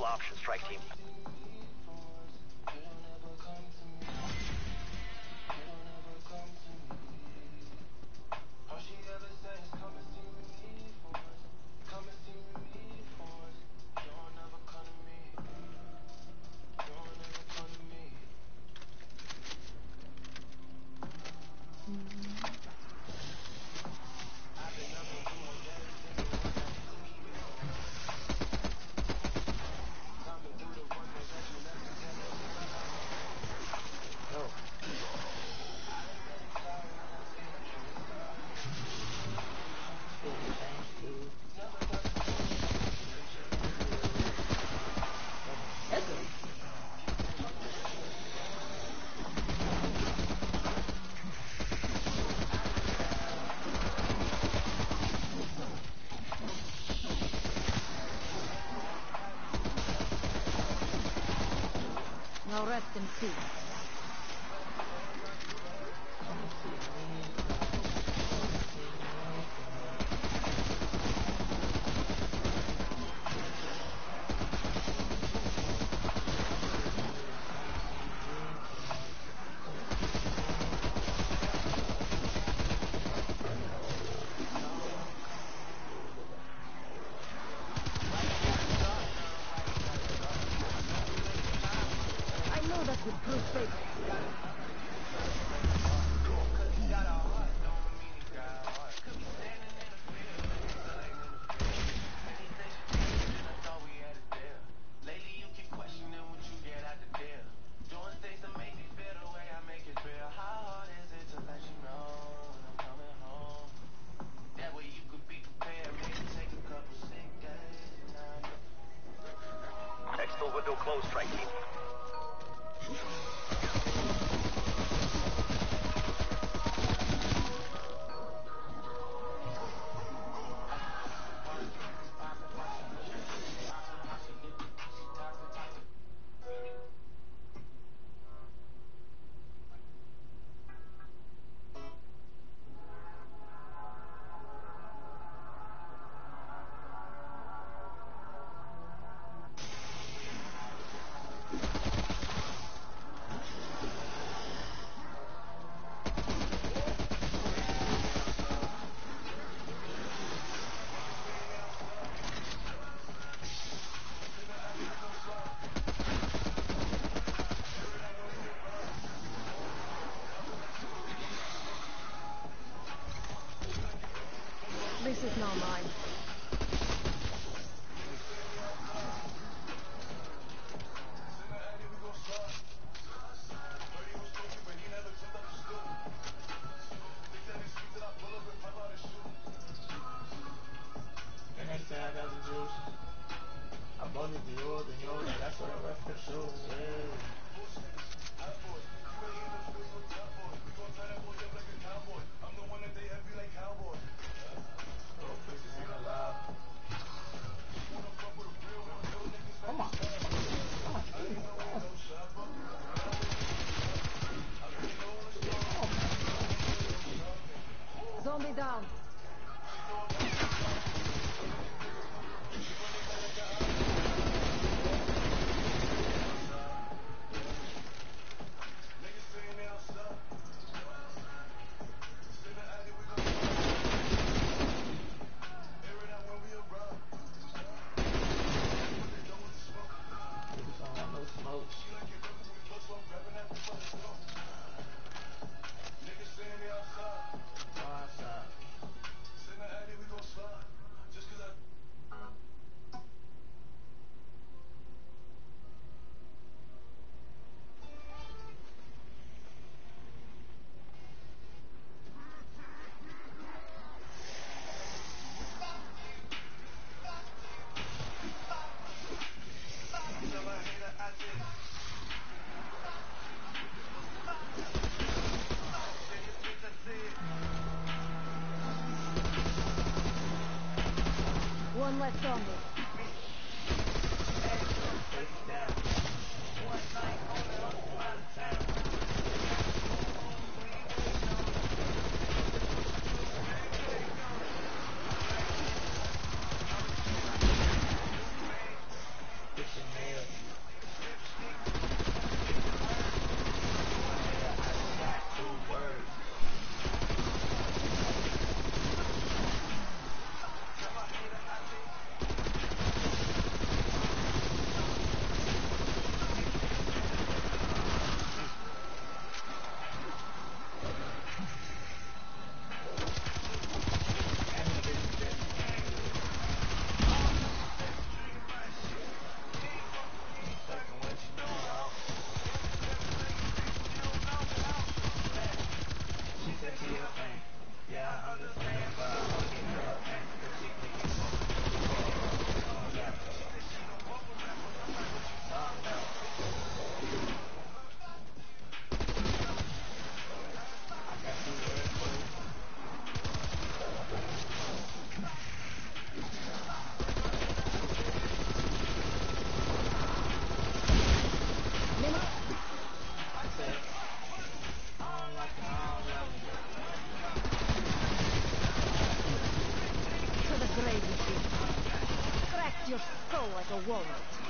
still options, strike team. Now rest in peace. Exfil window closed, strike team. This is now mine. The next time I got the juice, I bought it the yours and yours, and that's what I left for sure. Yeah. Come on. Come on. Zombie down. One less zombie. Fishing your skull like a walnut.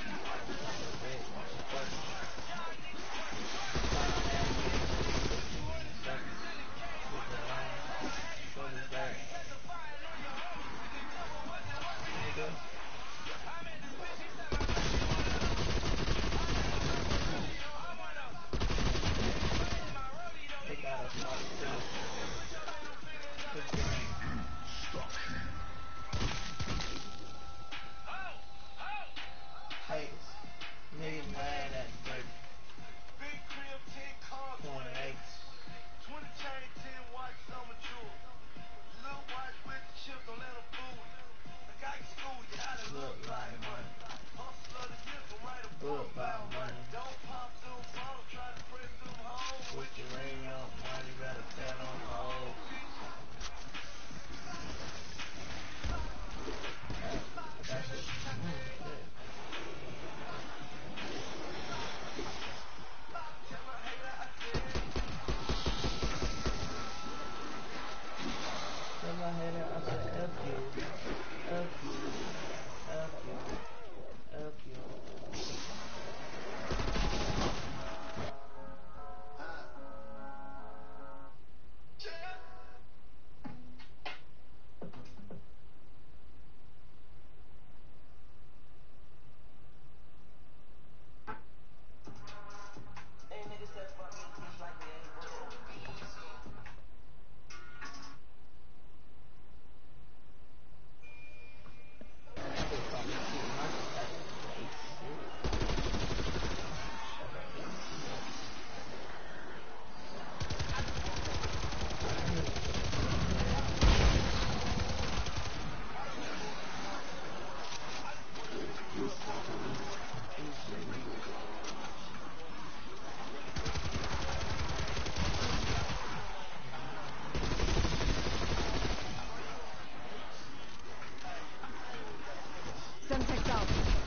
Semtex out.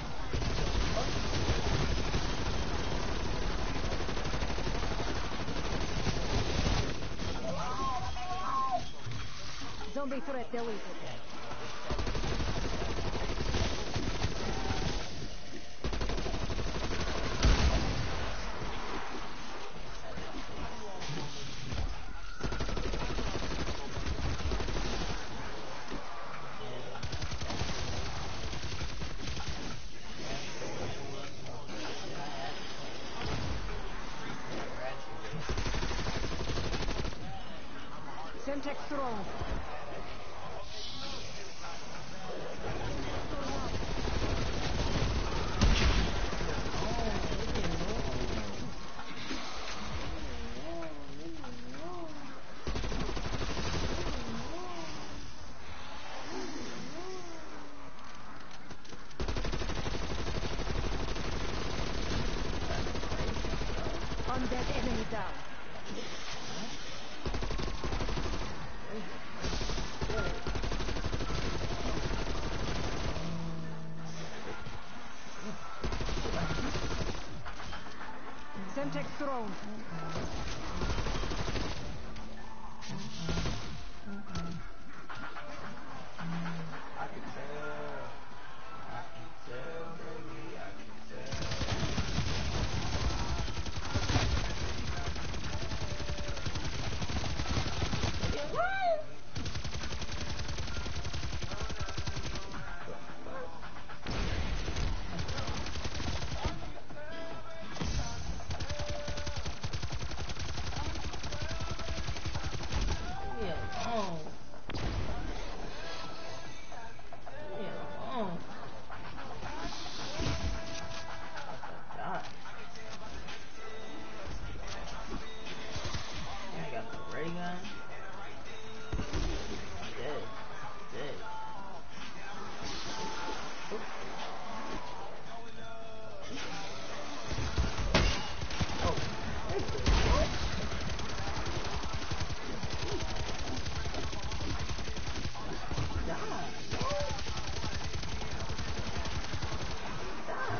Zombie threat deleted. Semtex thrown. Undead enemy down. Semtex thrown. I can tell. I can tell, baby. I can tell. Yeah, what? Leave me alone. Leave me alone. God. I got the ray gun. Dead. Dead. Oop. Oh. What? Die. Die.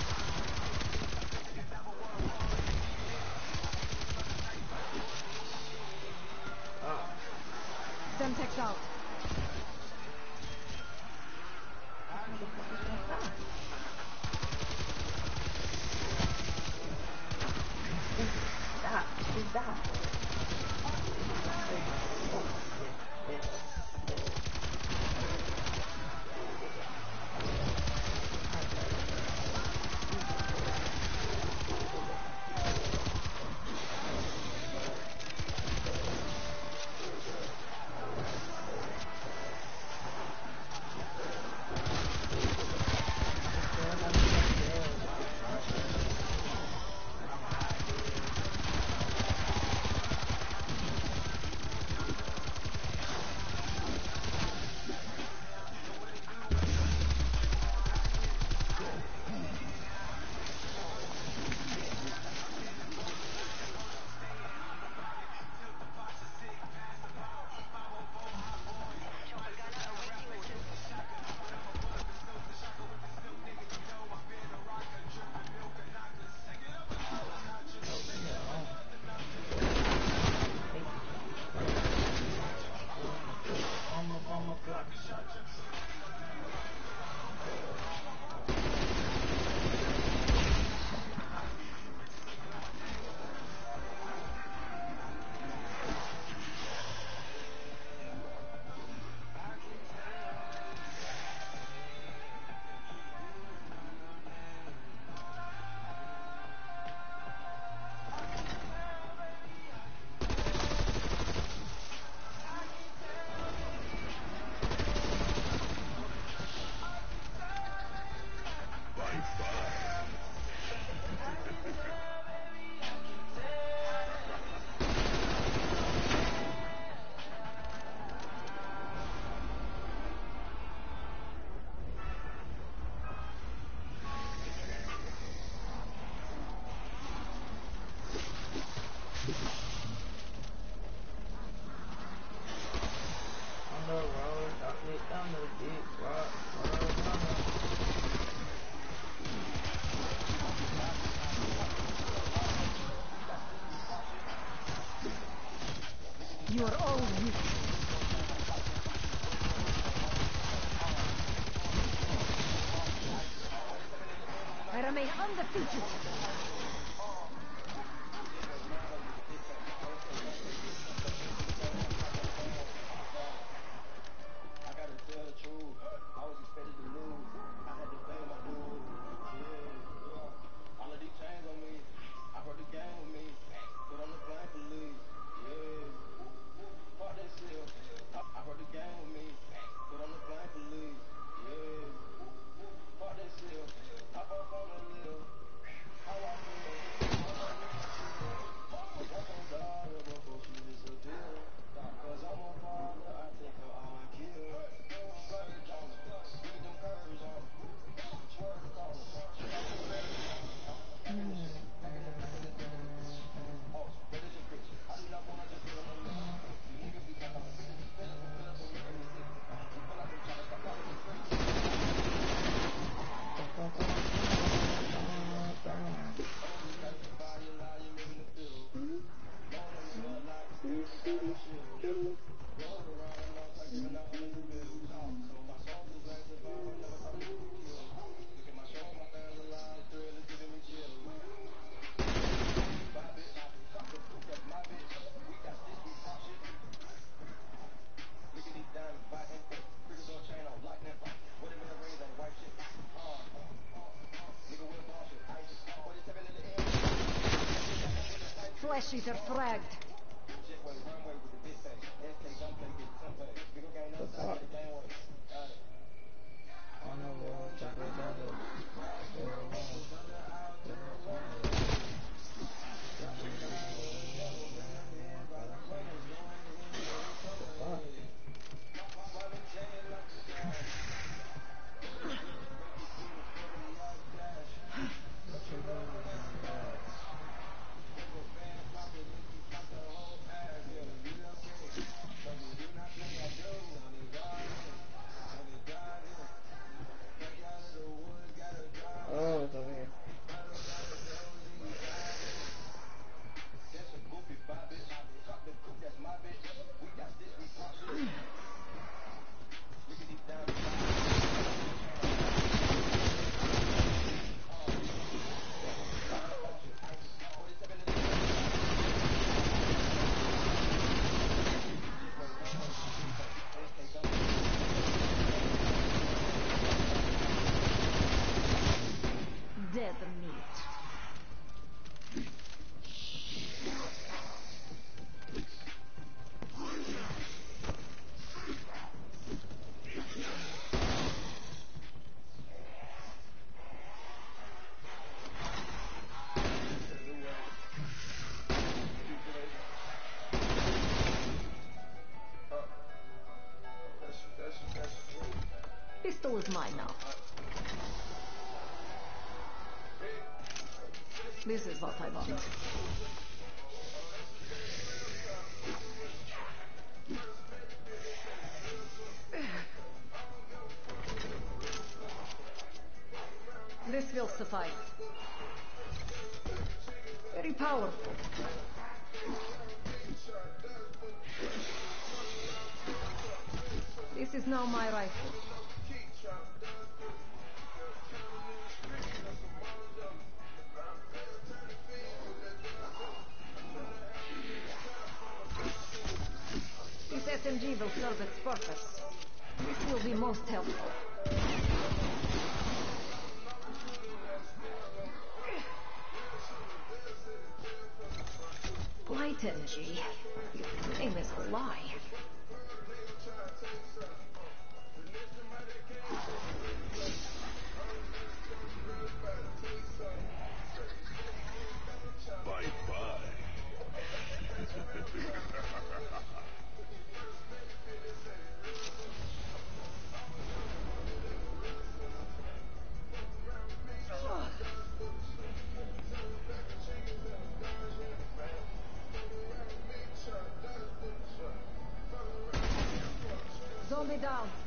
Oh. Semtex out. What the fuck is that? die. You are all weak. I remain undefeated. Flesh eater fragged. pistol is mine now. This is what I want. This will suffice. Very powerful. This is now my rifle. This S M G will serve its purpose. It will be most helpful. Light energy. Your name is a lie. Bye-bye. Zombie down.